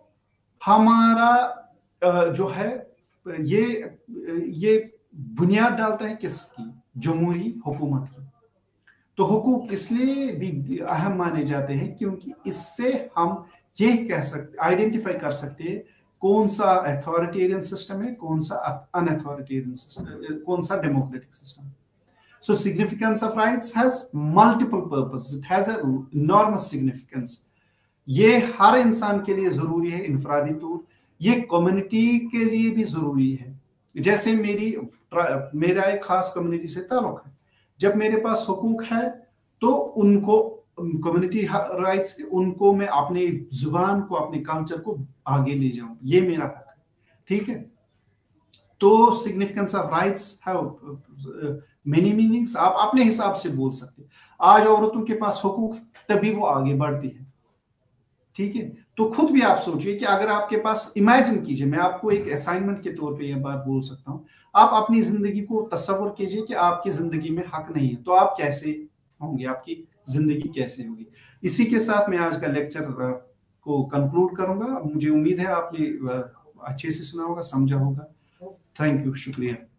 हमारा जो है ये ये बुनियाद डालता है किसकी? जमहूरी हुकूमत की। तो हुकूक इसलिए भी अहम माने जाते हैं क्योंकि इससे हम ये कह सकते, आइडेंटिफाई कर सकते हैं कौन सा अथॉरिटेरियन सिस्टम है, कौन सा अनअथॉरिटेरियन सिस्टम, कौन सा democratic system. So significance of rights has multiple purposes. It has an enormous significance. ये हर इंसान के लिए जरूरी है इनफरादी तौर, ये कम्युनिटी के लिए भी जरूरी है। जैसे मेरी मेरा एक खास कम्युनिटी से ताल्लुक है, जब मेरे पास हुकूक है तो उनको कम्युनिटी राइट्स, उनको मैं अपने जुबान को, अपने कल्चर को आगे ले जाऊं, ये मेरा हक है, ठीक है। तो significance of rights have many meanings, आप अपने हिसाब से बोल सकते हैं। आज औरतों के पास हुकूक तभी वो आगे बढ़ती है, ठीक है। तो खुद भी आप सोचिए कि अगर आपके पास, इमेजिन कीजिए, मैं आपको एक असाइनमेंट के तौर पे ये बात बोल सकता हूं, आप अपनी जिंदगी को तस्वर कीजिए कि आपकी जिंदगी में हक नहीं है, तो आप कैसे होंगे, आपकी जिंदगी कैसे होगी। इसी के साथ मैं आज का लेक्चर को कंक्लूड करूंगा। मुझे उम्मीद है आपने अच्छे से सुना होगा, समझा होगा। थैंक यू, शुक्रिया।